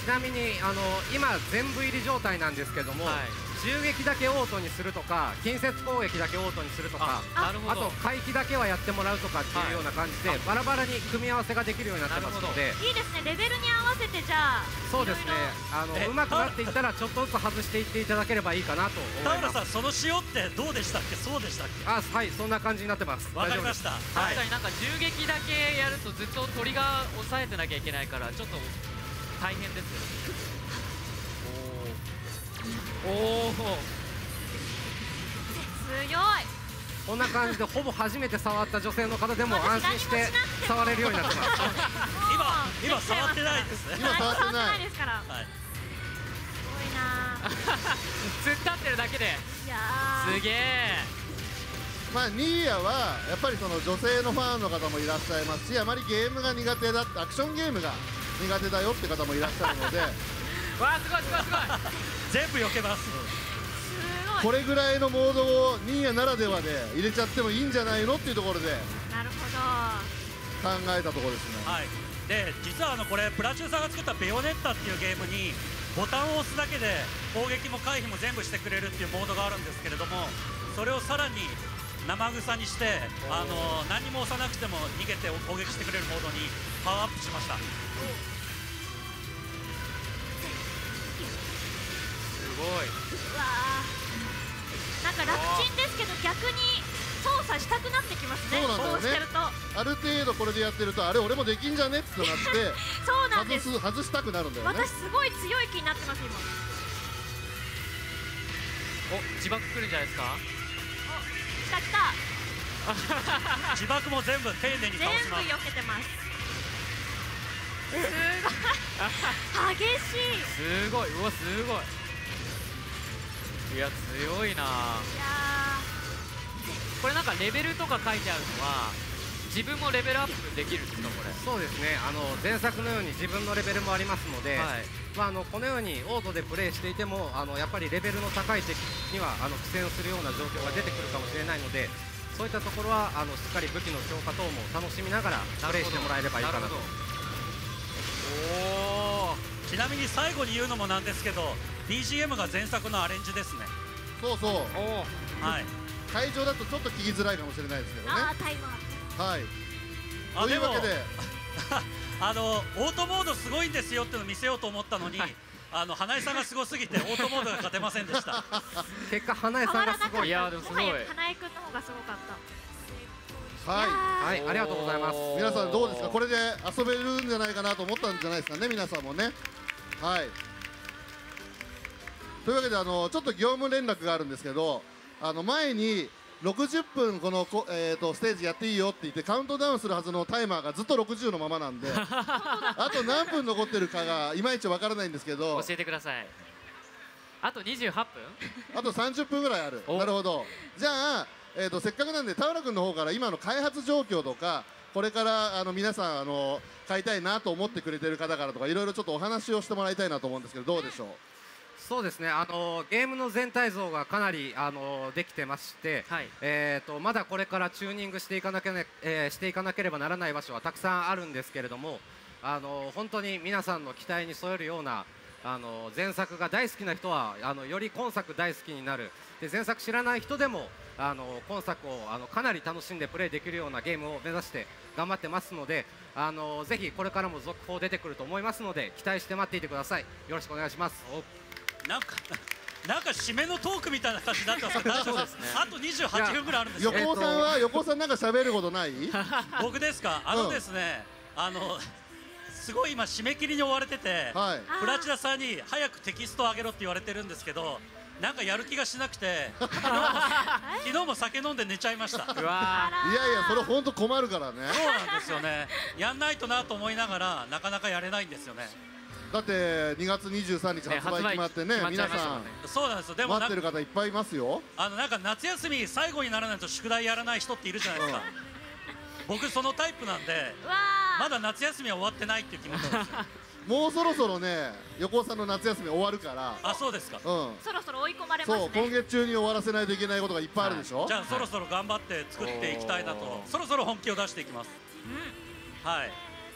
なみに今全部入り状態なんですけども、銃撃だけオートにするとか近接攻撃だけオートにするとか、あと回避だけはやってもらうとかっていうような感じでバラバラに組み合わせができるようになってますので、 いいですね。レベルに合わせてじゃあそうですね、うまくなっていったらちょっとずつ外していっていただければいいかなと思います。 田浦さん、その塩ってどうでしたっけ？そうでしたっけ？ はい、そんな感じになってます。 わかりました。 確かになんか銃撃だけやるとずっとトリガー押さえてなきゃいけないからちょっと大変ですよ。おお強い。 こんな感じでほぼ初めて触った女性の方でも安心して触れるようになってます。 今触ってないですね。 今触ってないですから。 はい。 すごいな。 突っ立ってるだけで。 いやすげえ。 まあニーヤはやっぱりその女性のファンの方もいらっしゃいますし、あまりゲームが苦手だ、アクションゲームが苦手だよって方もいらっしゃるのでわあ、すごいすごいすごい。 全部避けます。 これぐらいのモードをニーヤならではで入れちゃってもいいんじゃないのっていうところでなるほ考えたところですね。 はい。で、実はこれプラチューさんが作ったベヨネッタっていうゲームにボタンを押すだけで攻撃も回避も全部してくれるっていうモードがあるんですけれども、それをさらに生臭にして何も押さなくても逃げて攻撃してくれるモードにパワーアップしました。 すごい。 うわー、なんか楽ちんですけど逆に操作したくなってきますね。 そうなんだよね。 こうしてるとある程度これでやってると、あれ俺もできんじゃねってなってそうなんです。 外したくなるんだよね。 私すごい強い気になってます今。 お、自爆来るんじゃないですか。 お、来た来た。 自爆も全部丁寧に全部倒します。 避けてます。すごい激しい。 すごい。うわ、すごい。いや、強いな。 いやこれなんかレベルとか書いてあるのは自分もレベルアップできるんですか？これ。 そうですね、前作のように自分のレベルもありますので、 はい、 このようにオートでプレイしていてもやっぱりレベルの高い敵には苦戦をするような状況が出てくるかもしれないので、そういったところはしっかり武器の強化等も楽しみながらプレイしてもらえればいいかなと。 おお。 ちなみに最後に言うのもなんですけど、 BGM が前作のアレンジですね。 そうそう。 はい。 会場だとちょっと聞きづらいかもしれないですけどね。 あー、タイマー。 はい。というわけでオートモードすごいんですよってのを見せようと思ったのに、花江さんがすごすぎてオートモードが勝てませんでした。 結果花江さんがすごい。 いやでもすごい。 花江くんの方がすごかった。 はいはい、ありがとうございます。 皆さんどうですか、これで遊べるんじゃないかなと思ったんじゃないですかね、皆さんもね。はい。というわけでちょっと業務連絡があるんですけど、前に60分このステージやっていいよって言ってカウントダウンするはずのタイマーがずっと60のままなんであと何分残ってるかがいまいちわからないんですけど、 教えてください。あと28分？ あと30分ぐらいある。なるほど。じゃあ、せっかくなんで田浦君の方から今の開発状況とか、これから皆さん買いたいなと思ってくれてる方からとかいろいろちょっとお話をしてもらいたいなと思うんですけど、どうでしょう。 そうですね、ゲームの全体像がかなりできてまして、 はい、 まだこれからチューニングしていかなければならない場所はたくさんあるんですけれども、本当に皆さんの期待に添えるような前作が大好きな人はより今作大好きになる、で前作知らない人でも今作をかなり楽しんでプレイできるようなゲームを目指して頑張ってますので、ぜひこれからも続報出てくると思いますので期待して待っていてください。よろしくお願いします。 なんか締めのトークみたいな感じになってますけど大丈夫ですね。あと28分ぐらいあるんですよ。 横尾さんなんか喋ることない？ 僕ですか。ですね、すごい今締め切りに追われてて、プラチナさんに早くテキストを上げろって言われてるんですけど、なんかやる気がしなくて昨日も酒飲んで寝ちゃいました。 いやいや、それ本当困るからね。 そうなんですよね。やんないとなと思いながらなかなかやれないんですよね。 だって2月23日発売決まってね、皆さんそうなんですよ。でも待ってる方いっぱいいますよ。 なんか夏休み最後にならないと宿題やらない人っているじゃないですか。僕そのタイプなんで、まだ夏休みは終わってないっていう気持ちなんですよ。 もうそろそろね、横尾さんの夏休み終わるから。 あ、そうですか。 そろそろ追い込まれますね。 そう、今月中に終わらせないといけないことがいっぱいあるでしょ。 じゃあそろそろ頑張って作っていきたいなと、そろそろ本気を出していきます。はい。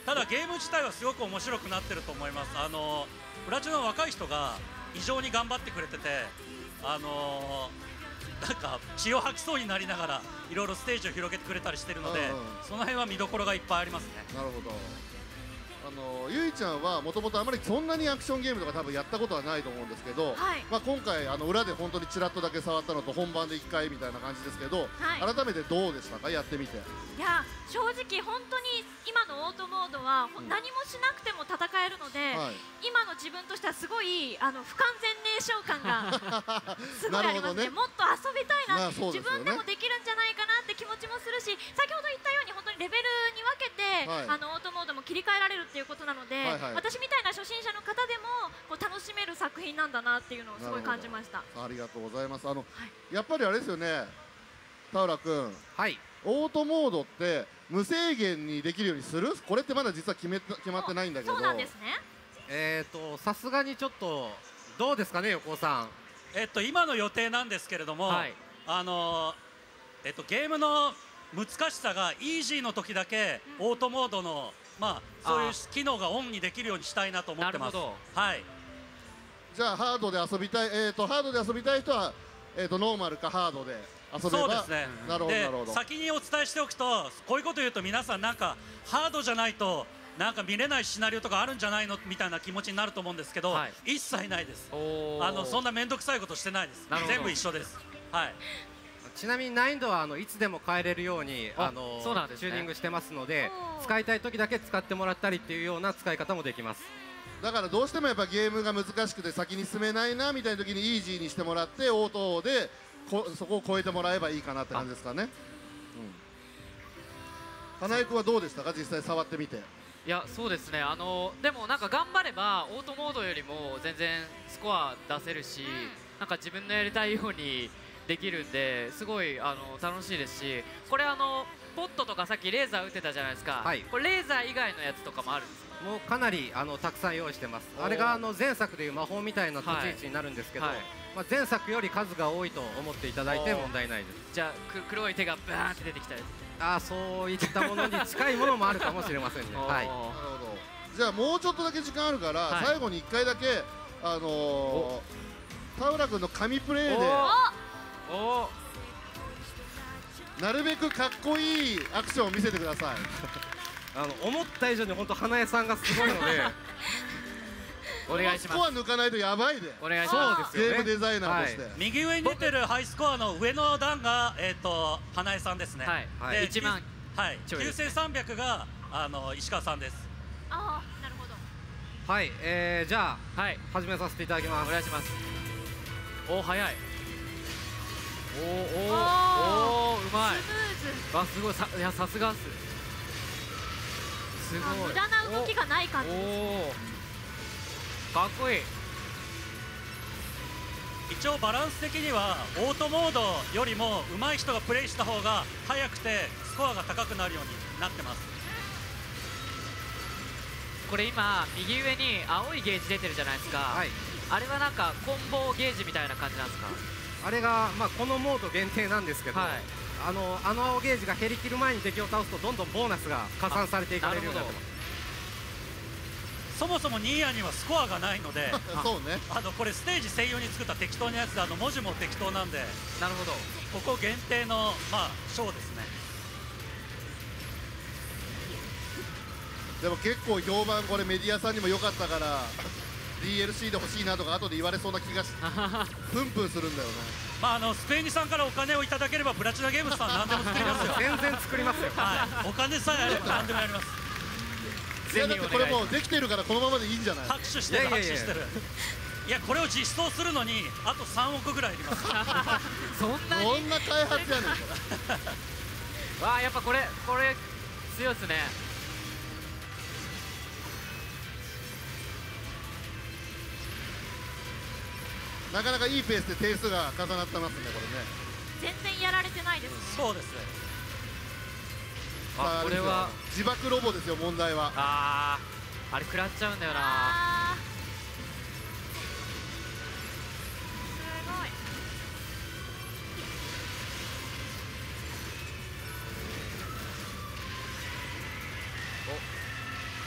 ただゲーム自体はすごく面白くなってると思います。プラチナの若い人が異常に頑張ってくれてて、なんか血を吐きそうになりながらいろいろステージを広げてくれたりしてるので、その辺は見どころがいっぱいありますね。 なるほど。ゆいちゃんはもともとあまりそんなにアクションゲームとか多分やったことはないと思うんですけど、 はい、 まあ今回裏で本当にちらっとだけ触ったのと本番で1回みたいな感じですけど、 はい、 改めてどうでしたか、やってみて。 いや正直本当に今のオートモードは何もしなくても戦えるので、はい、今の自分としてはすごい不完全燃焼感がすごいありますね。もっと遊びたいな、自分でもできるんじゃないかなって気持ちもするし、先ほど言ったように本当にレベルに分けて、はい、オートモードも切り替えられるっていうことなので、はいはい、私みたいな初心者の方でもこう楽しめる作品なんだなっていうのをすごい感じました。 ありがとうございます。やっぱりあれですよね、田浦君、はい、オートモードって無制限にできるようにする？これってまだ実は決まってないんだけど。 そうなんですね。 さすがにちょっとどうですかね、横尾さん。 今の予定なんですけれども、はい、ゲームの難しさがイージーの時だけオートモードのそういう機能がオンにできるようにしたいなと思ってます。はい。 じゃあハードで遊びたい、ハードで遊びたい人はノーマルかハードで遊べば。 そうですね。 なるほどなるほど。 先にお伝えしておくと、こういうこと言うと皆さんなんかハードじゃないとなんか見れないシナリオとかあるんじゃないのみたいな気持ちになると思うんですけど、はい、一切ないです。そんな面倒くさいことしてないです。全部一緒です。はい。 ちなみに難易度はいつでも変えれるようにチューニングしてますので、使いたい時だけ使ってもらったりっていうような使い方もできます。 だからどうしてもやっぱゲームが難しくて先に進めないなみたいな時にイージーにしてもらってオートでそこを超えてもらえばいいかなって感じですかね。金井君はどうでしたか、実際触ってみて。 いやそうですね、でもなんか頑張ればオートモードよりも全然スコア出せるし、なんか自分のやりたいようにできるんで、すごい楽しいですし、これポットとかさっきレーザー撃ってたじゃないですか、はい、これレーザー以外のやつとかもあるんですか？ もうかなりたくさん用意してます。あれが前作でいう魔法みたいな立ち位置になるんですけど、はい、前作より数が多いと思っていただいて問題ないです。 じゃあ黒い手がバーンって出てきたり、 そういったものに近いものもあるかもしれませんね。はい、なるほど。じゃあもうちょっとだけ時間あるから、はい、最後に1回だけ田浦君の神プレーでなるべくかっこいいアクションを見せてください。 思った以上に本当花江さんがすごいのでお願いします。 スコア抜かないとやばいで。 お願いします。 ゲームデザイナーとして、 右上に出てるハイスコアの上の段が花江さんですね。 はい。1万 9300が石川さんです。 ああ、なるほど。 はい、じゃあ始めさせていただきます。 お願いします。お、早い。おお、うまい。すごい。いや、さすがっす。すごい。 無駄な動きがない感じです。 かっこいい。 一応バランス的にはオートモードよりも上手い人がプレイした方が速くてスコアが高くなるようになってます。 これ今右上に青いゲージ出てるじゃないですか、はい、あれはなんかコンボゲージみたいな感じなんですか？ あれが、このモード限定なんですけど、はい、青ゲージが減りきる前に敵を倒すとどんどんボーナスが加算されていかれるようになってます。 そもそもニーヤにはスコアがないのでそうね、 これステージ専用に作った適当なやつで文字も適当なんで、 なるほど、 ここ限定のショーですね。 でも結構評判、これメディアさんにも良かったからDLC で欲しいなとか後で言われそうな気がプンプンするんだよね。 スペイニさんからお金をいただければプラチナゲームズさん何でも作りますよ。 全然作りますよ。 お金さえあれば何でもやります。 いやだってこれもうできてるからこのままでいいんじゃない？ 拍手してる拍手してる。いやこれを実装するのにあと3億ぐらいいります。 そんなに？ どんな開発やねんこれ。わあ、やっぱこれ強いですね。 なかなかいいペースで点数が重なってますね、これね。全然やられてないですね。 そうですね。 これは自爆ロボですよ、問題は。 あれ食らっちゃうんだよな。 すごい。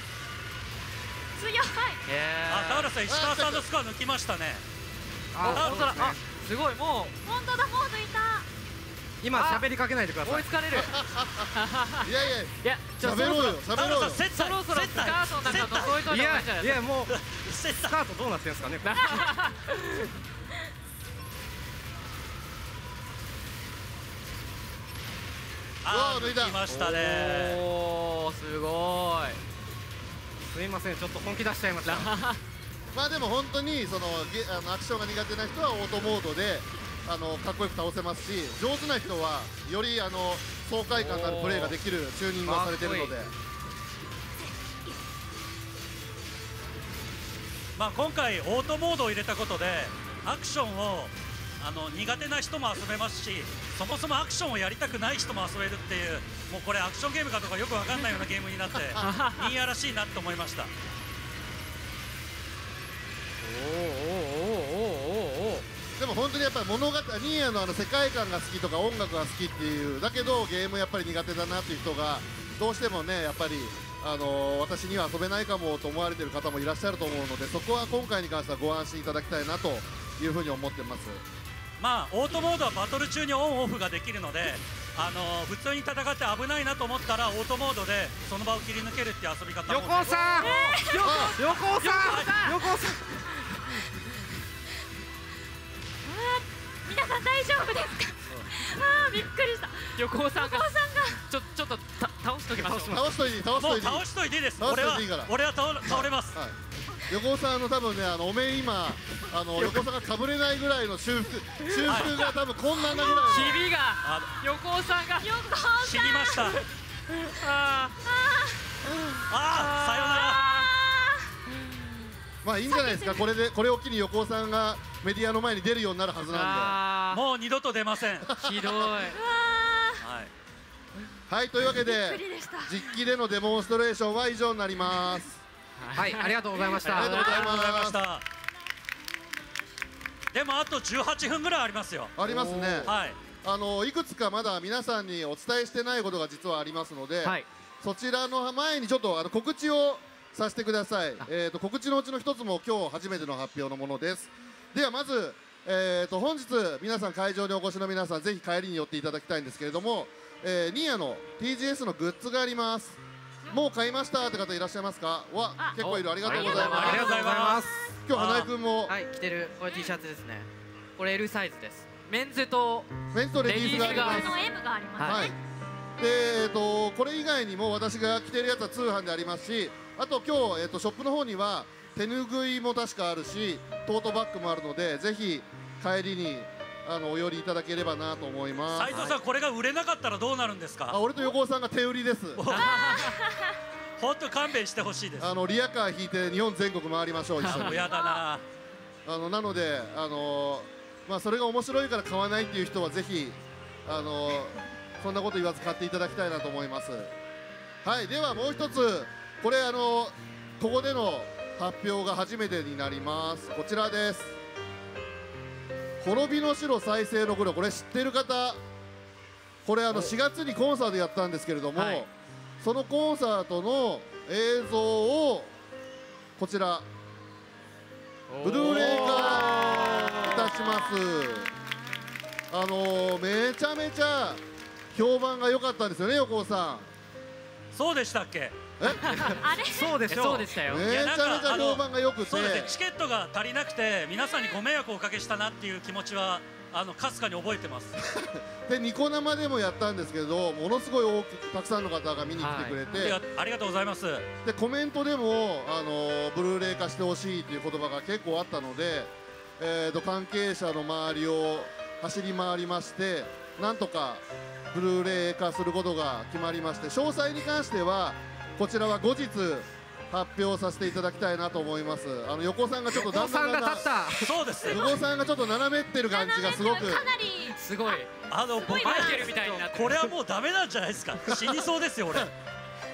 強い。 田原さん、石川さんのスコア抜きましたね。 本当だ。すごい、もう本当だ、もう抜いた。 今喋りかけないでください。 追いつかれる。 いやいや、喋ろうよ、喋ろうよ。 そろそろスカートの中覗いといた方がいいんじゃないですか。 いやもうスカートどうなってんですかね。 抜いた。 抜きましたね。 おお、すごい。 すいません、ちょっと本気出しちゃいました。 まあでも本当にそのアクションが苦手な人はオートモードでかっこよく倒せますし、上手な人はより爽快感のあるプレーができるチューニングがされているので、 まあ今回オートモードを入れたことでアクションを苦手な人も遊べますし、そもそもアクションをやりたくない人も遊べるっていう、もうこれアクションゲームかとかよく分かんないようなゲームになってニーヤらしいなと思いました。 でも本当にやっぱり物語、ニーヤの世界観が好きとか音楽が好きっていう、だけどゲームやっぱり苦手だなっていう人がどうしてもね、やっぱり私には遊べないかもと思われている方もいらっしゃると思うので、そこは今回に関してはご安心いただきたいなというふうに思ってます。 まあオートモードはバトル中にオンオフができるので、普通に戦って危ないなと思ったらオートモードでその場を切り抜けるっていう遊び方も。 横尾さん、横尾さん、横尾さん。 皆さん大丈夫ですか。びっくりした。 横尾さんがちょっと倒しときましょう。 倒しといて、倒しといて、 倒しといていいです。 倒しといていいから。 俺は倒れます。 横尾さん多分ね、お面今横尾さんがかぶれないぐらいの修復が多分こんなぐらい。 ひびが横尾さんが死にました。さよなら。 まあいいんじゃないですか。これを機に横尾さんがメディアの前に出るようになるはずなんで、もう二度と出ません。 ひどい。 はい、というわけで実機でのデモンストレーションは以上になります。 はい、ありがとうございました。 ありがとうございました。 でもあと18分ぐらいありますよ。 ありますね。 はい。 いくつかまだ皆さんにお伝えしてないことが実はありますので、そちらの前にちょっと告知をさせてください。告知のうちの一つも今日初めての発表のものです。ではまず、本日皆さん会場にお越しの皆さんぜひ帰りに寄っていただきたいんですけれども、ニーヤの TGS のグッズがあります。もう買いましたって方いらっしゃいますか。結構いる。ありがとうございます。 ありがとうございます。 今日花井くんも着てるこれ T シャツですね。これ L サイズです。 メンズとレディースがあります。 M があります。 はい。でこれ以外にも私が着てるやつは通販でありますし、あと今日ショップの方には手ぬぐいも確かあるし、トートバッグもあるので、ぜひ帰りにお寄りいただければなと思います。 斉藤さん、これが売れなかったらどうなるんですか。俺と横尾さんが手売りです。 本当勘弁してほしいです。 リアカー引いて日本全国回りましょう。一緒に。 やだな。 なのでまあそれが面白いから買わないっていう人はぜひそんなこと言わず買っていただきたいなと思います。はい、ではもう一つ、これここでの発表が初めてになります。こちらです。滅びの城再生の頃、これ知ってる方、これ4月にコンサートやったんですけれども、そのコンサートの映像をこちらブルーレイ化いたします。めちゃめちゃ評判が良かったんですよね、横尾さん。 そうでしたっけ。 あれそうでしょう。そうでしたよ。 めちゃめちゃ評判が良くて、 そうですね、チケットが足りなくて皆さんにご迷惑をおかけしたなっていう気持ちはかすかに覚えてます。 でニコ生でもやったんですけど、ものすごいたくさんの方が見に来てくれて、 ありがとうございます。 でコメントでもブルーレイ化してほしいという言葉が結構あったので、関係者の周りを走り回りまして、なんとかブルーレイ化することが決まりまして、詳細に関してはこちらは後日発表させていただきたいなと思います。横尾さんがちょっと横尾さんが立った。 そうです。 横尾さんがちょっと斜めってる感じがすごく。 かなりすごい。 僕マイケルみたいになって。 これはもうダメなんじゃないですか。死にそうですよ俺。 横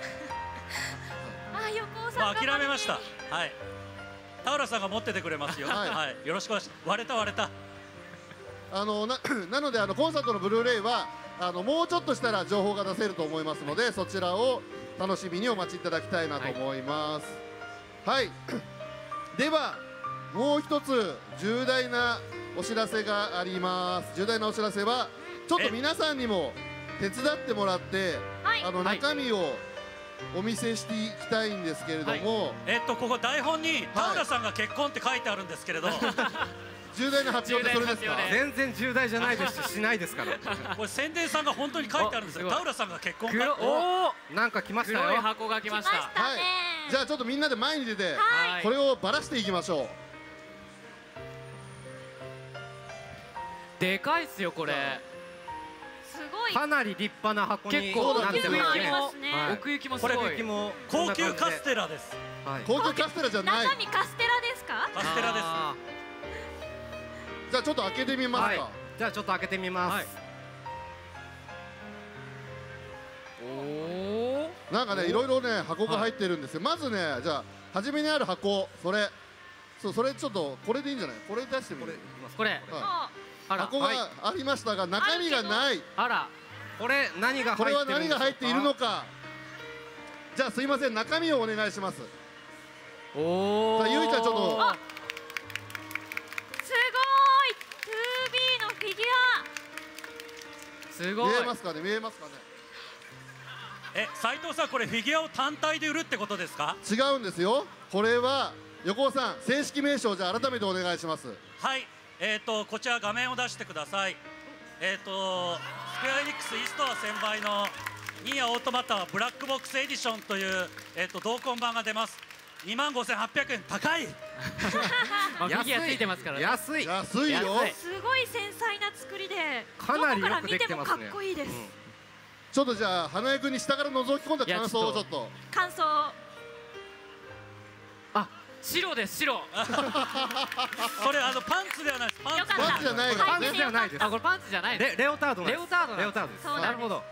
尾さん諦めました。はい。田浦さんが持っててくれますよ。はい。よろしくお願いします。割れた。 なのでコンサートのブルーレイはもうちょっとしたら情報が出せると思いますので、そちらを楽しみにお待ちいただきたいなと思います。はい、ではもう一つ重大なお知らせがあります。重大なお知らせはちょっと皆さんにも手伝ってもらって、中身をお見せしていきたいんですけれども、 ここ台本に田浦さんが結婚って書いてあるんですけれど、 重大な発表ってそれですか？ 全然重大じゃないですし、しないですから。 これ宣伝さんが本当に書いてあるんですよ。田浦さんが結婚か。 おなんか来ましたよ。 黒い箱が来ました。 はい、じゃあちょっとみんなで前に出てはいこれをばらしていきましょう。 でかいっすよこれ。 すごい。 かなり立派な箱に結構なってますね。 奥行きもすごい。 これ高級カステラです。 高級カステラじゃない。 中身カステラですか？ カステラです。 じゃあちょっと開けてみますか。 じゃあちょっと開けてみます。 なんかね、いろいろね箱が入ってるんですよ。まずね、じゃあ初めにある箱、それちょっとこれでいいんじゃない？これ出してみる。 これ。 箱がありましたが中身がない。 あら。 これ何が入ってるんですか？ これは何が入っているのか。じゃあすいません、中身をお願いします。 おお。 ゆいちゃんちょっと。 すごい。2B のフィギュア。 すごい。 見えますかね？見えますかね？ 斉藤さん、これフィギュアを単体で売るってことですか？ 違うんですよ。これは横尾さん、正式名称じゃあ改めてお願いします。 はい、こちら画面を出してください。スクエアエニックスイーストア専売のニーヤオートマタブラックボックスエディションという、同梱版が出ます。25,800円、高い。 フィギュアついてますからね。 安いよ。 すごい繊細な作りで、 かなりよくできてますね。 どこから見てもかっこいいです。 ちょっとじゃあ花江君に下から覗き込んだ感想をちょっと。 感想。 白です、白。 これパンツではないです。パンツじゃないからね。 パンツじゃないです。これパンツじゃないです。 レオタード。 レオタードです。なるほど。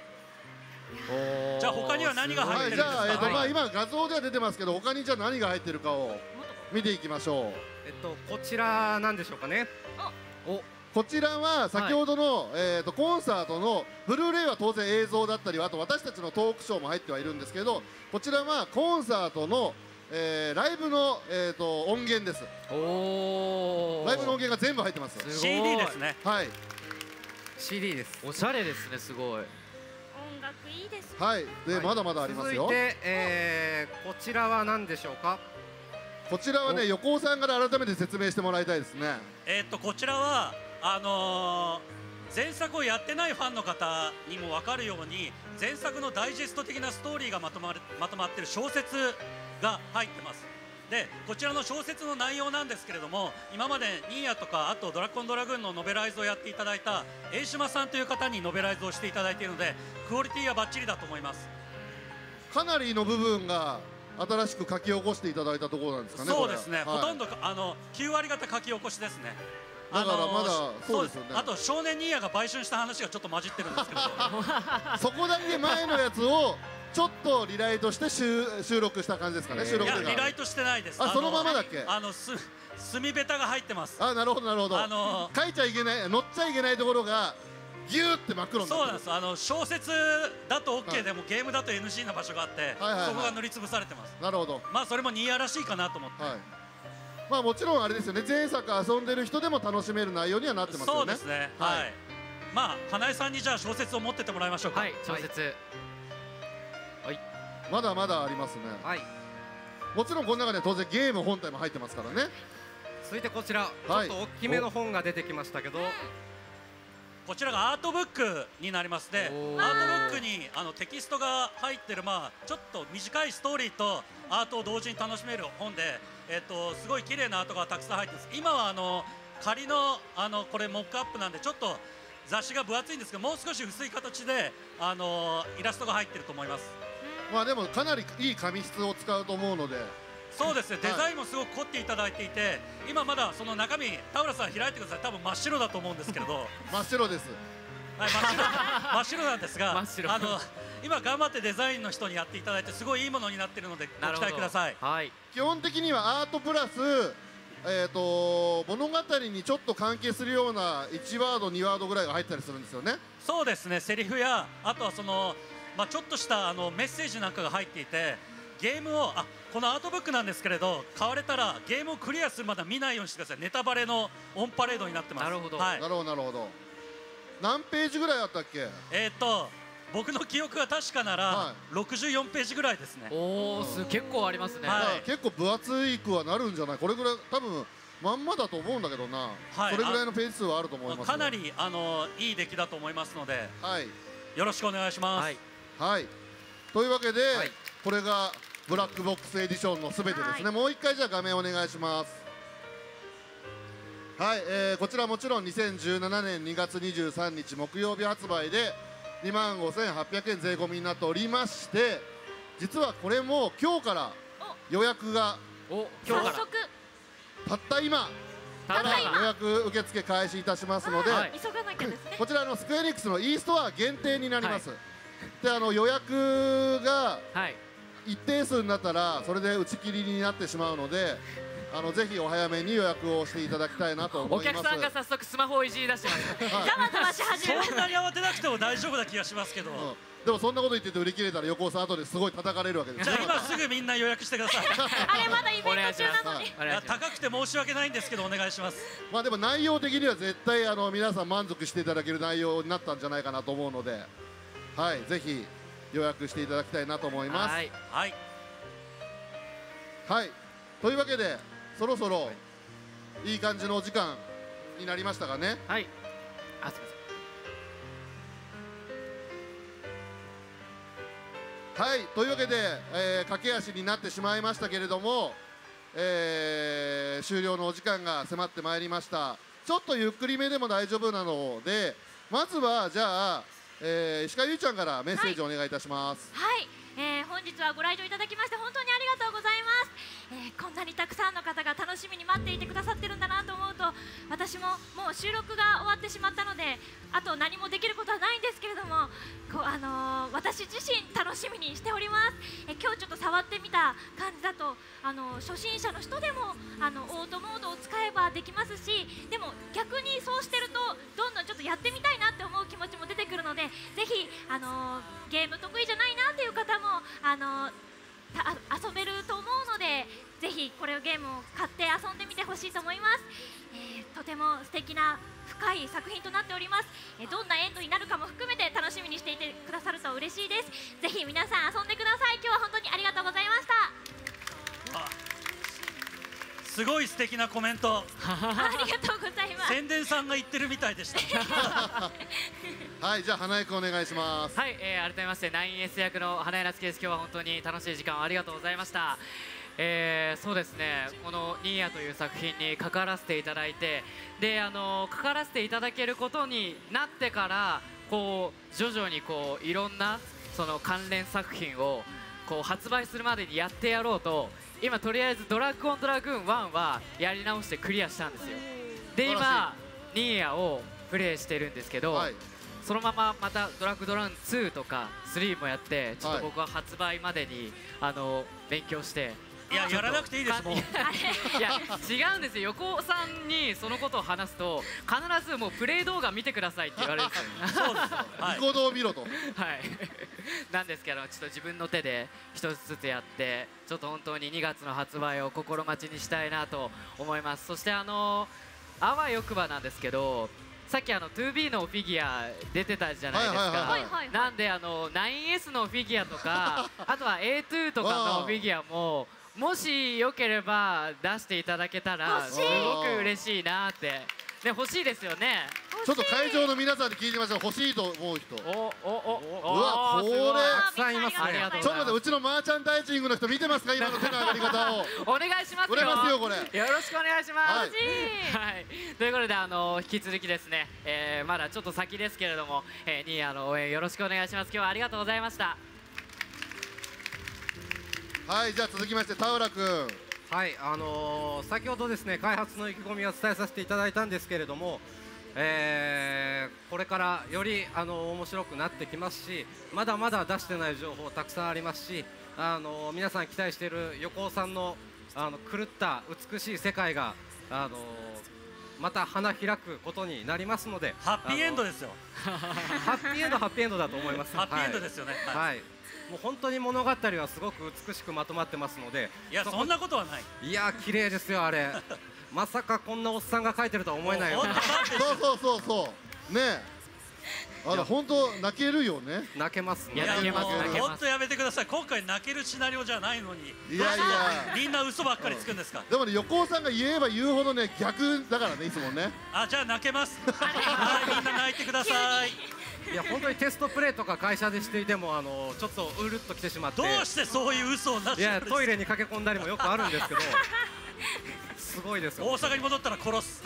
じゃあ他には何が入ってるんですか？ じゃあ今画像では出てますけど、他にじゃあ何が入ってるかを見ていきましょう。 こちらなんでしょうかね。 こちらは先ほどのコンサートのブルーレイは当然映像だったり、あと私たちのトークショーも入ってはいるんですけど、こちらはコンサートのライブの音源です。ライブの音源が全部入ってます。 CD ですね。 はい、 CD です。 おしゃれですね、すごい。 音楽いいですね。 はい、でまだまだありますよ。 続いてこちらは何でしょうか。 こちらはね、横尾さんから改めて説明してもらいたいですね。 こちらは前作をやってないファンの方にも分かるように、前作のダイジェスト的なストーリーがまとまっている小説が入ってます。でこちらの小説の内容なんですけれども、今までニーヤとかあとドラコンドラグーンのノベライズをやっていただいた榮島さんという方にノベライズをしていただいているので、クオリティはバッチリだと思います。 かなりの部分が新しく書き起こしていただいたところなんですかね。 そうですね、ほとんど9割方書き起こしですね。 だからまだそうですよね。 あと少年ニーヤが売春した話がちょっと混じってるんですけどそこだけ前のやつをちょっとリライトして収録した感じですかね。収録いやリライトしてないです。 そのままだっけ。 墨ベタが入ってます。 なるほどなるほど。書いちゃいけない、乗っちゃいけないところがギューって真っ黒になってる。 そうなんです。小説だと OK でもゲームだと NG な場所があって、そこが塗りつぶされてます。 なるほど。 まあそれもニーヤらしいかなと思って。 まあもちろんあれですよね、前作遊んでる人でも楽しめる内容にはなってますよね。 そうですね。はい。まあ花江さんにじゃあ小説を持ってってもらいましょうか。 はい、小説。 はい。まだまだありますね。はい。もちろんこの中で当然ゲーム本体も入ってますからね。 続いてこちら、ちょっと大きめの本が出てきましたけど、 こちらがアートブックになりますね。アートブックにテキストが入ってる、ちょっと短いストーリーとアートを同時に楽しめる本で、すごい綺麗なアートがたくさん入ってます。今は仮のこれモックアップなんでちょっと雑誌が分厚いんですけど、もう少し薄い形でイラストが入ってると思います。 まあでもかなりいい紙質を使うと思うので。 そうですね、デザインもすごく凝っていただいていて、今まだその中身、田浦さん開いてください。多分真っ白だと思うんですけれど真っ白です。 はい、真っ白なんですが、今頑張ってデザインの人にやっていただいて、すごいいいものになっているのでご期待ください。 基本的にはアートプラス物語にちょっと関係するような1ワード2ワードぐらいが入ったりするんですよね。 そうですね、セリフやあとはその、ちょっとしたメッセージなんかが入っていて、ゲームをこのアートブックなんですけれど、買われたらゲームをクリアするまでは見ないようにしてください。ネタバレのオンパレードになってます。 なるほど、 なるほどなるほど。何ページぐらいあったっけ？ 僕の記憶が確かなら64ページぐらいですね。 おお、結構ありますね。 結構分厚いくはなるんじゃない？これぐらい多分まんまだと思うんだけどな。それぐらいのページ数はあると思います。 かなりいい出来だと思いますので、よろしくお願いします。 はい。というわけで、これがブラックボックスエディションのすべてですね。もう一回じゃあ画面お願いします。はい、こちらもちろん2017年2月23日木曜日発売で25,800円税込みになっておりまして、実はこれも今日から予約が今日からたった今から予約受付開始いたしますので、 急がなきゃですね。 こちらスクエアエニックスの e ストア限定になります。で予約が一定数になったらそれで打ち切りになってしまうので、ぜひお早めに予約をしていただきたいなと思います。 お客さんが早速スマホをいじり出してますざわざわし始めます。 そんなに慌てなくても大丈夫な気がしますけど、 でもそんなこと言ってて売り切れたら横尾さん後ですごい叩かれるわけです。 じゃあ今すぐみんな予約してください。 あれまだイベント中なのに。 高くて申し訳ないんですけどお願いします。 でも内容的には絶対皆さん満足していただける内容になったんじゃないかなと思うので、ぜひ予約していただきたいなと思います。というわけでそろそろいい感じのお時間になりましたかね。 すみません。 というわけで、駆け足になってしまいましたけれども、終了のお時間が迫ってまいりました。ちょっとゆっくりめでも大丈夫なので、まずはじゃあ、石川ゆうちゃんからメッセージをお願いいたします。 本日はご来場いただきまして本当にありがとうございます。こんなにたくさんの方が楽しみに待っていてくださってるんだなと思うと、私ももう収録が終わってしまったのであと何もできることはないんですけれども、私自身楽しみにしております。今日ちょっと触ってみた感じだと初心者の人でもオートモードを使えばできますし、でも逆にそうしてるとどんどんちょっとやってみたいなって思う気持ちも出てくるので、ぜひゲーム得意じゃないなっていう方も遊べると思うので、ぜひこれをゲームを買って遊んでみてほしいと思います。とても素敵な深い作品となっております。どんなエンドになるかも含めて楽しみにしていてくださると嬉しいです。ぜひ皆さん遊んでください。今日は本当にありがとうございました。 すごい素敵なコメント。 ありがとうございます。 宣伝さんが言ってるみたいでした。 じゃあ花江くんお願いします。 改めまして 9S 役の花江夏樹です。今日は本当に楽しい時間をありがとうございました。そうですね、このニーヤという作品に関わらせていただいて、で関わらせていただけることになってから徐々にいろんなその関連作品を発売するまでにやってやろうと、今とりあえずドラッグオンドラグーン1はやり直してクリアしたんですよ。で今ニーヤをプレイしてるんですけど、そのまままたドラッグドラグーン2とか3もやって、ちょっと僕は発売までに勉強して。 やらなくていいですもん。いや違うんですよ。横尾さんにそのことを話すと必ずもうプレイ動画見てくださいって言われるんですよ。 そうです。 ニコ動を見ろと。 なんですけど、ちょっと自分の手で一つずつやって、ちょっと本当に2月の発売を心待ちにしたいなと思います。そしてあわよくばなんですけど、さっき2B のフィギュア出てたじゃないですか。なんで9S のフィギュアとかあとは A2 とかのフィギュアももしよければ出していただけたらすごく嬉しいなって。欲しいですよね。 ちょっと会場の皆さんに聞いてみましょう。欲しいと思う人。うわ、これたくさんいますね。 ちょっと待って、うちのマーチャンダイジングの人見てますか、今の手の上がり方を。 お願いしますよ。 売れますよこれ。 よろしくお願いします。ということで引き続きですね、まだちょっと先ですけれども、ニーヤの応援よろしくお願いします。今日はありがとうございました。 じゃあ続きまして田浦君。 先ほどですね、開発の意気込みを伝えさせていただいたんですけれども、これからより面白くなってきますし、まだまだ出してない情報たくさんありますし、皆さん期待している横尾さんの狂った美しい世界がまた花開くことになりますので、 ハッピーエンドですよ。 ハッピーエンドだと思います。 ハッピーエンドですよね。 はい。もう本当に物語はすごく美しくまとまってますので。 いや、そんなことはない。 いや、綺麗ですよあれ。まさかこんなおっさんが描いてるとは思えないよね。 そうね。あれ本当泣けるよね。 泣けますね。 いや、本当やめてください。今回泣けるシナリオじゃないのに。 いやいや、 みんな嘘ばっかりつくんですか。 でもね、横尾さんが言えば言うほどね、逆だからね、いつもね。 あ、じゃあ泣けます。はい、みんな泣いてください。 いや、本当にテストプレイとか会社でしていてもちょっとうるっときてしまって。 どうしてそういう嘘をなし。 いや、トイレに駆け込んだりもよくあるんですけど。すごいですよ。 大阪に戻ったら殺す。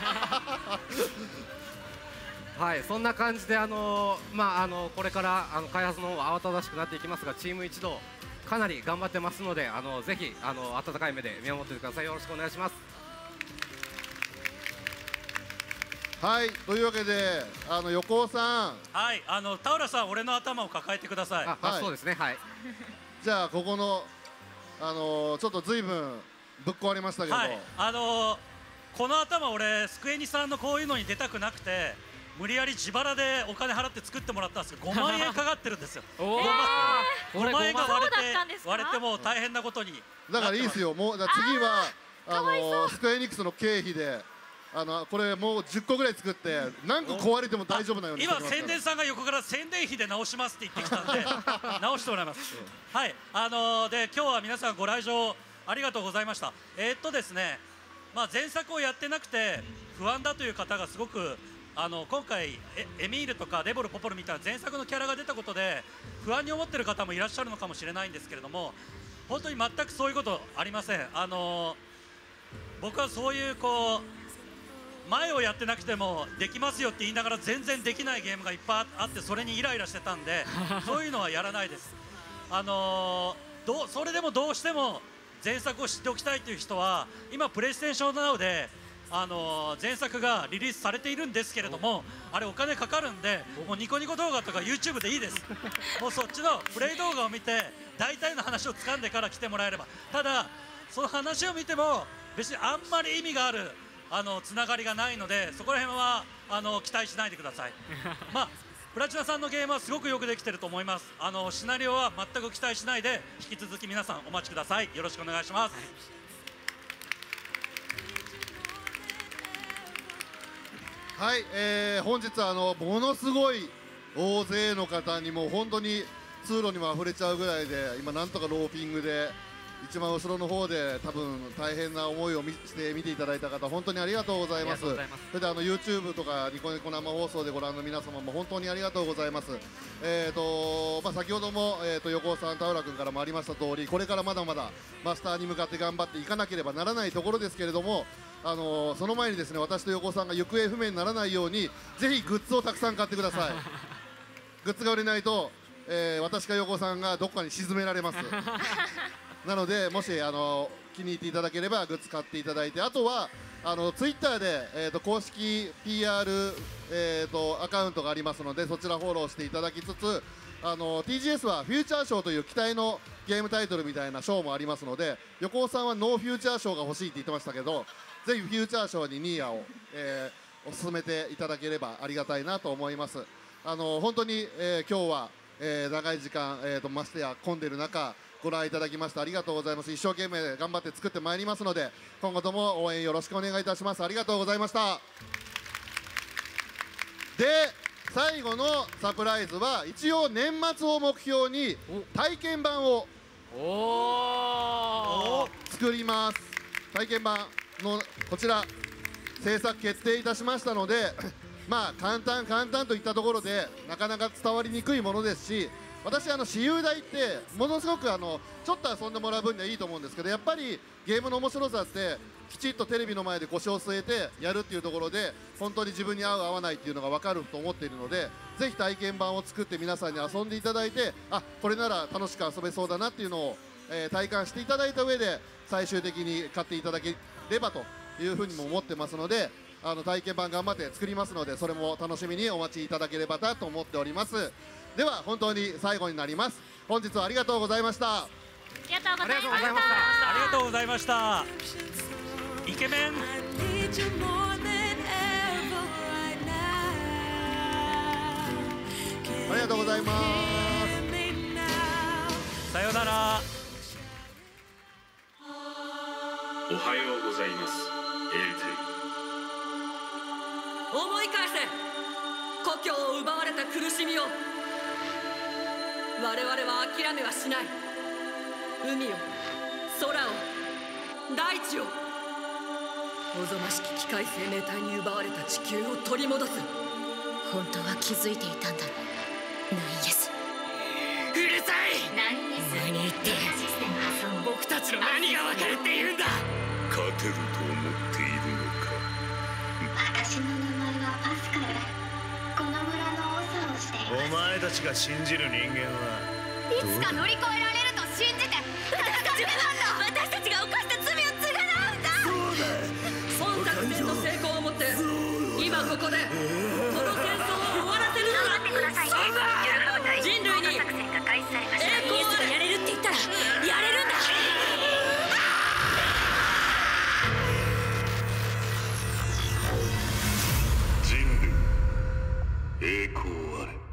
はい、そんな感じでこれから開発の方は慌ただしくなっていきますが、チーム一同かなり頑張ってますので、ぜひ温かい目で見守ってください。よろしくお願いします。 はい、というわけで横尾さん、 はい、田浦さん、俺の頭を抱えてください。 あ、そうですね。はい。 じゃあここのちょっとずいぶんぶっ壊れましたけど、 はい、この頭俺スクエニさんのこういうのに出たくなくて。無理やり自腹でお金払って作ってもらったんですけど、5万円かかってるんですよ。5万円が割れても大変なことに。 だからいいですよ。もう次はスクエニックスの経費でこれもう10個ぐらい作って何個壊れても大丈夫なようにして今宣伝さんが横から宣伝費で直しますって言ってきたんで直してもらいます。はい、で今日は皆さんご来場ありがとうございました。ですね、前作をやってなくて不安だという方がすごく今回エミールとかデボル・ポポルみたいな前作のキャラが出たことで不安に思っている方もいらっしゃるのかもしれないんですけれども、本当に全くそういうことありません。僕はそういう前をやってなくてもできますよって言いながら全然できないゲームがいっぱいあって、それにイライラしてたんでそういうのはやらないです。それでもどうしても前作を知っておきたいという人は今プレイステーションナウで前作がリリースされているんですけれども、あれお金かかるんで、もうニコニコ動画とか YouTube でいいです。もうそっちのプレイ動画を見て大体の話を掴んでから来てもらえれば。ただその話を見ても別にあんまり意味があるつながりがないので、そこら辺は期待しないでください。プラチナさんのゲームはすごくよくできてると思います。シナリオは全く期待しないで引き続き皆さんお待ちください。よろしくお願いします。 はい、本日ものすごい大勢の方にもう本当に通路にも溢れちゃうぐらいで、今なんとかローピングで一番後ろの方で多分大変な思いをして見ていただいた方、本当にありがとうございます。それでYouTube とかニコニコ生放送でご覧の皆様も本当にありがとうございます。先ほども横尾さん、田浦君からもありました通り、これからまだまだマスターに向かって頑張っていかなければならないところですけれども、その前にですね、私と横尾さんが行方不明にならないようにぜひグッズをたくさん買ってください。グッズが売れないと、私か横尾さんがどこかに沈められます。なのでもし気に入っていただければグッズ買っていただいて、あとはツイッターで、公式 PR、アカウントがありますので、そちらフォローしていただきつつ、TGS はフューチャー賞という期待のゲームタイトルみたいな賞もありますので、横尾さんはノーフューチャー賞が欲しいって言ってましたけど、ぜひフューチャー賞にニーヤを、お勧めていただければありがたいなと思います。本当に、今日は、長い時間、ましてや混んでる中ご覧いただきましてありがとうございます。一生懸命頑張って作ってまいりますので、今後とも応援よろしくお願いいたします。ありがとうございました。で、最後のサプライズは一応年末を目標に体験版を作ります。体験版のこちら制作決定いたしましたので簡単といったところでなかなか伝わりにくいものですし、私私有代ってものすごくちょっと遊んでもらう分にはいいと思うんですけど、やっぱりゲームの面白さってきちっとテレビの前で腰を据えてやるっていうところで本当に自分に合う合わないっていうのが分かると思っているので、ぜひ体験版を作って皆さんに遊んでいただいて、これなら楽しく遊べそうだなっていうのを、体感していただいた上で最終的に買っていただければというふうにも思ってますので、体験版頑張って作りますので、それも楽しみにお待ちいただければなと思っております。では本当に最後になります。本日はありがとうございました。 ありがとうございました。 ありがとうございました。 イケメン。 ありがとうございます。 さよなら。 おはようございます、エーテル。 思い返せ、故郷を奪われた苦しみを。我々は諦めはしない。海を、空を、大地を、おぞましき機械生命体に奪われた地球を取り戻す。 本当は気づいていたんだ、ナインエス。 うるさい。何言って僕たちの何が分かるって言うんだ。 勝てると思っているのか。 私の名前はパスカル。この村の長をしています。 お前たちが信じる人間はいつか乗り越えられると信じて、私たちが犯した罪を償うんだ。 本作戦の成功をもって今ここでこの戦争を終わらせるのだ。 待ってくださいね。 人類に作戦が開始されました。 栄光あれ。 やれるって言ったらやれるんだ。 人類、栄光あれ。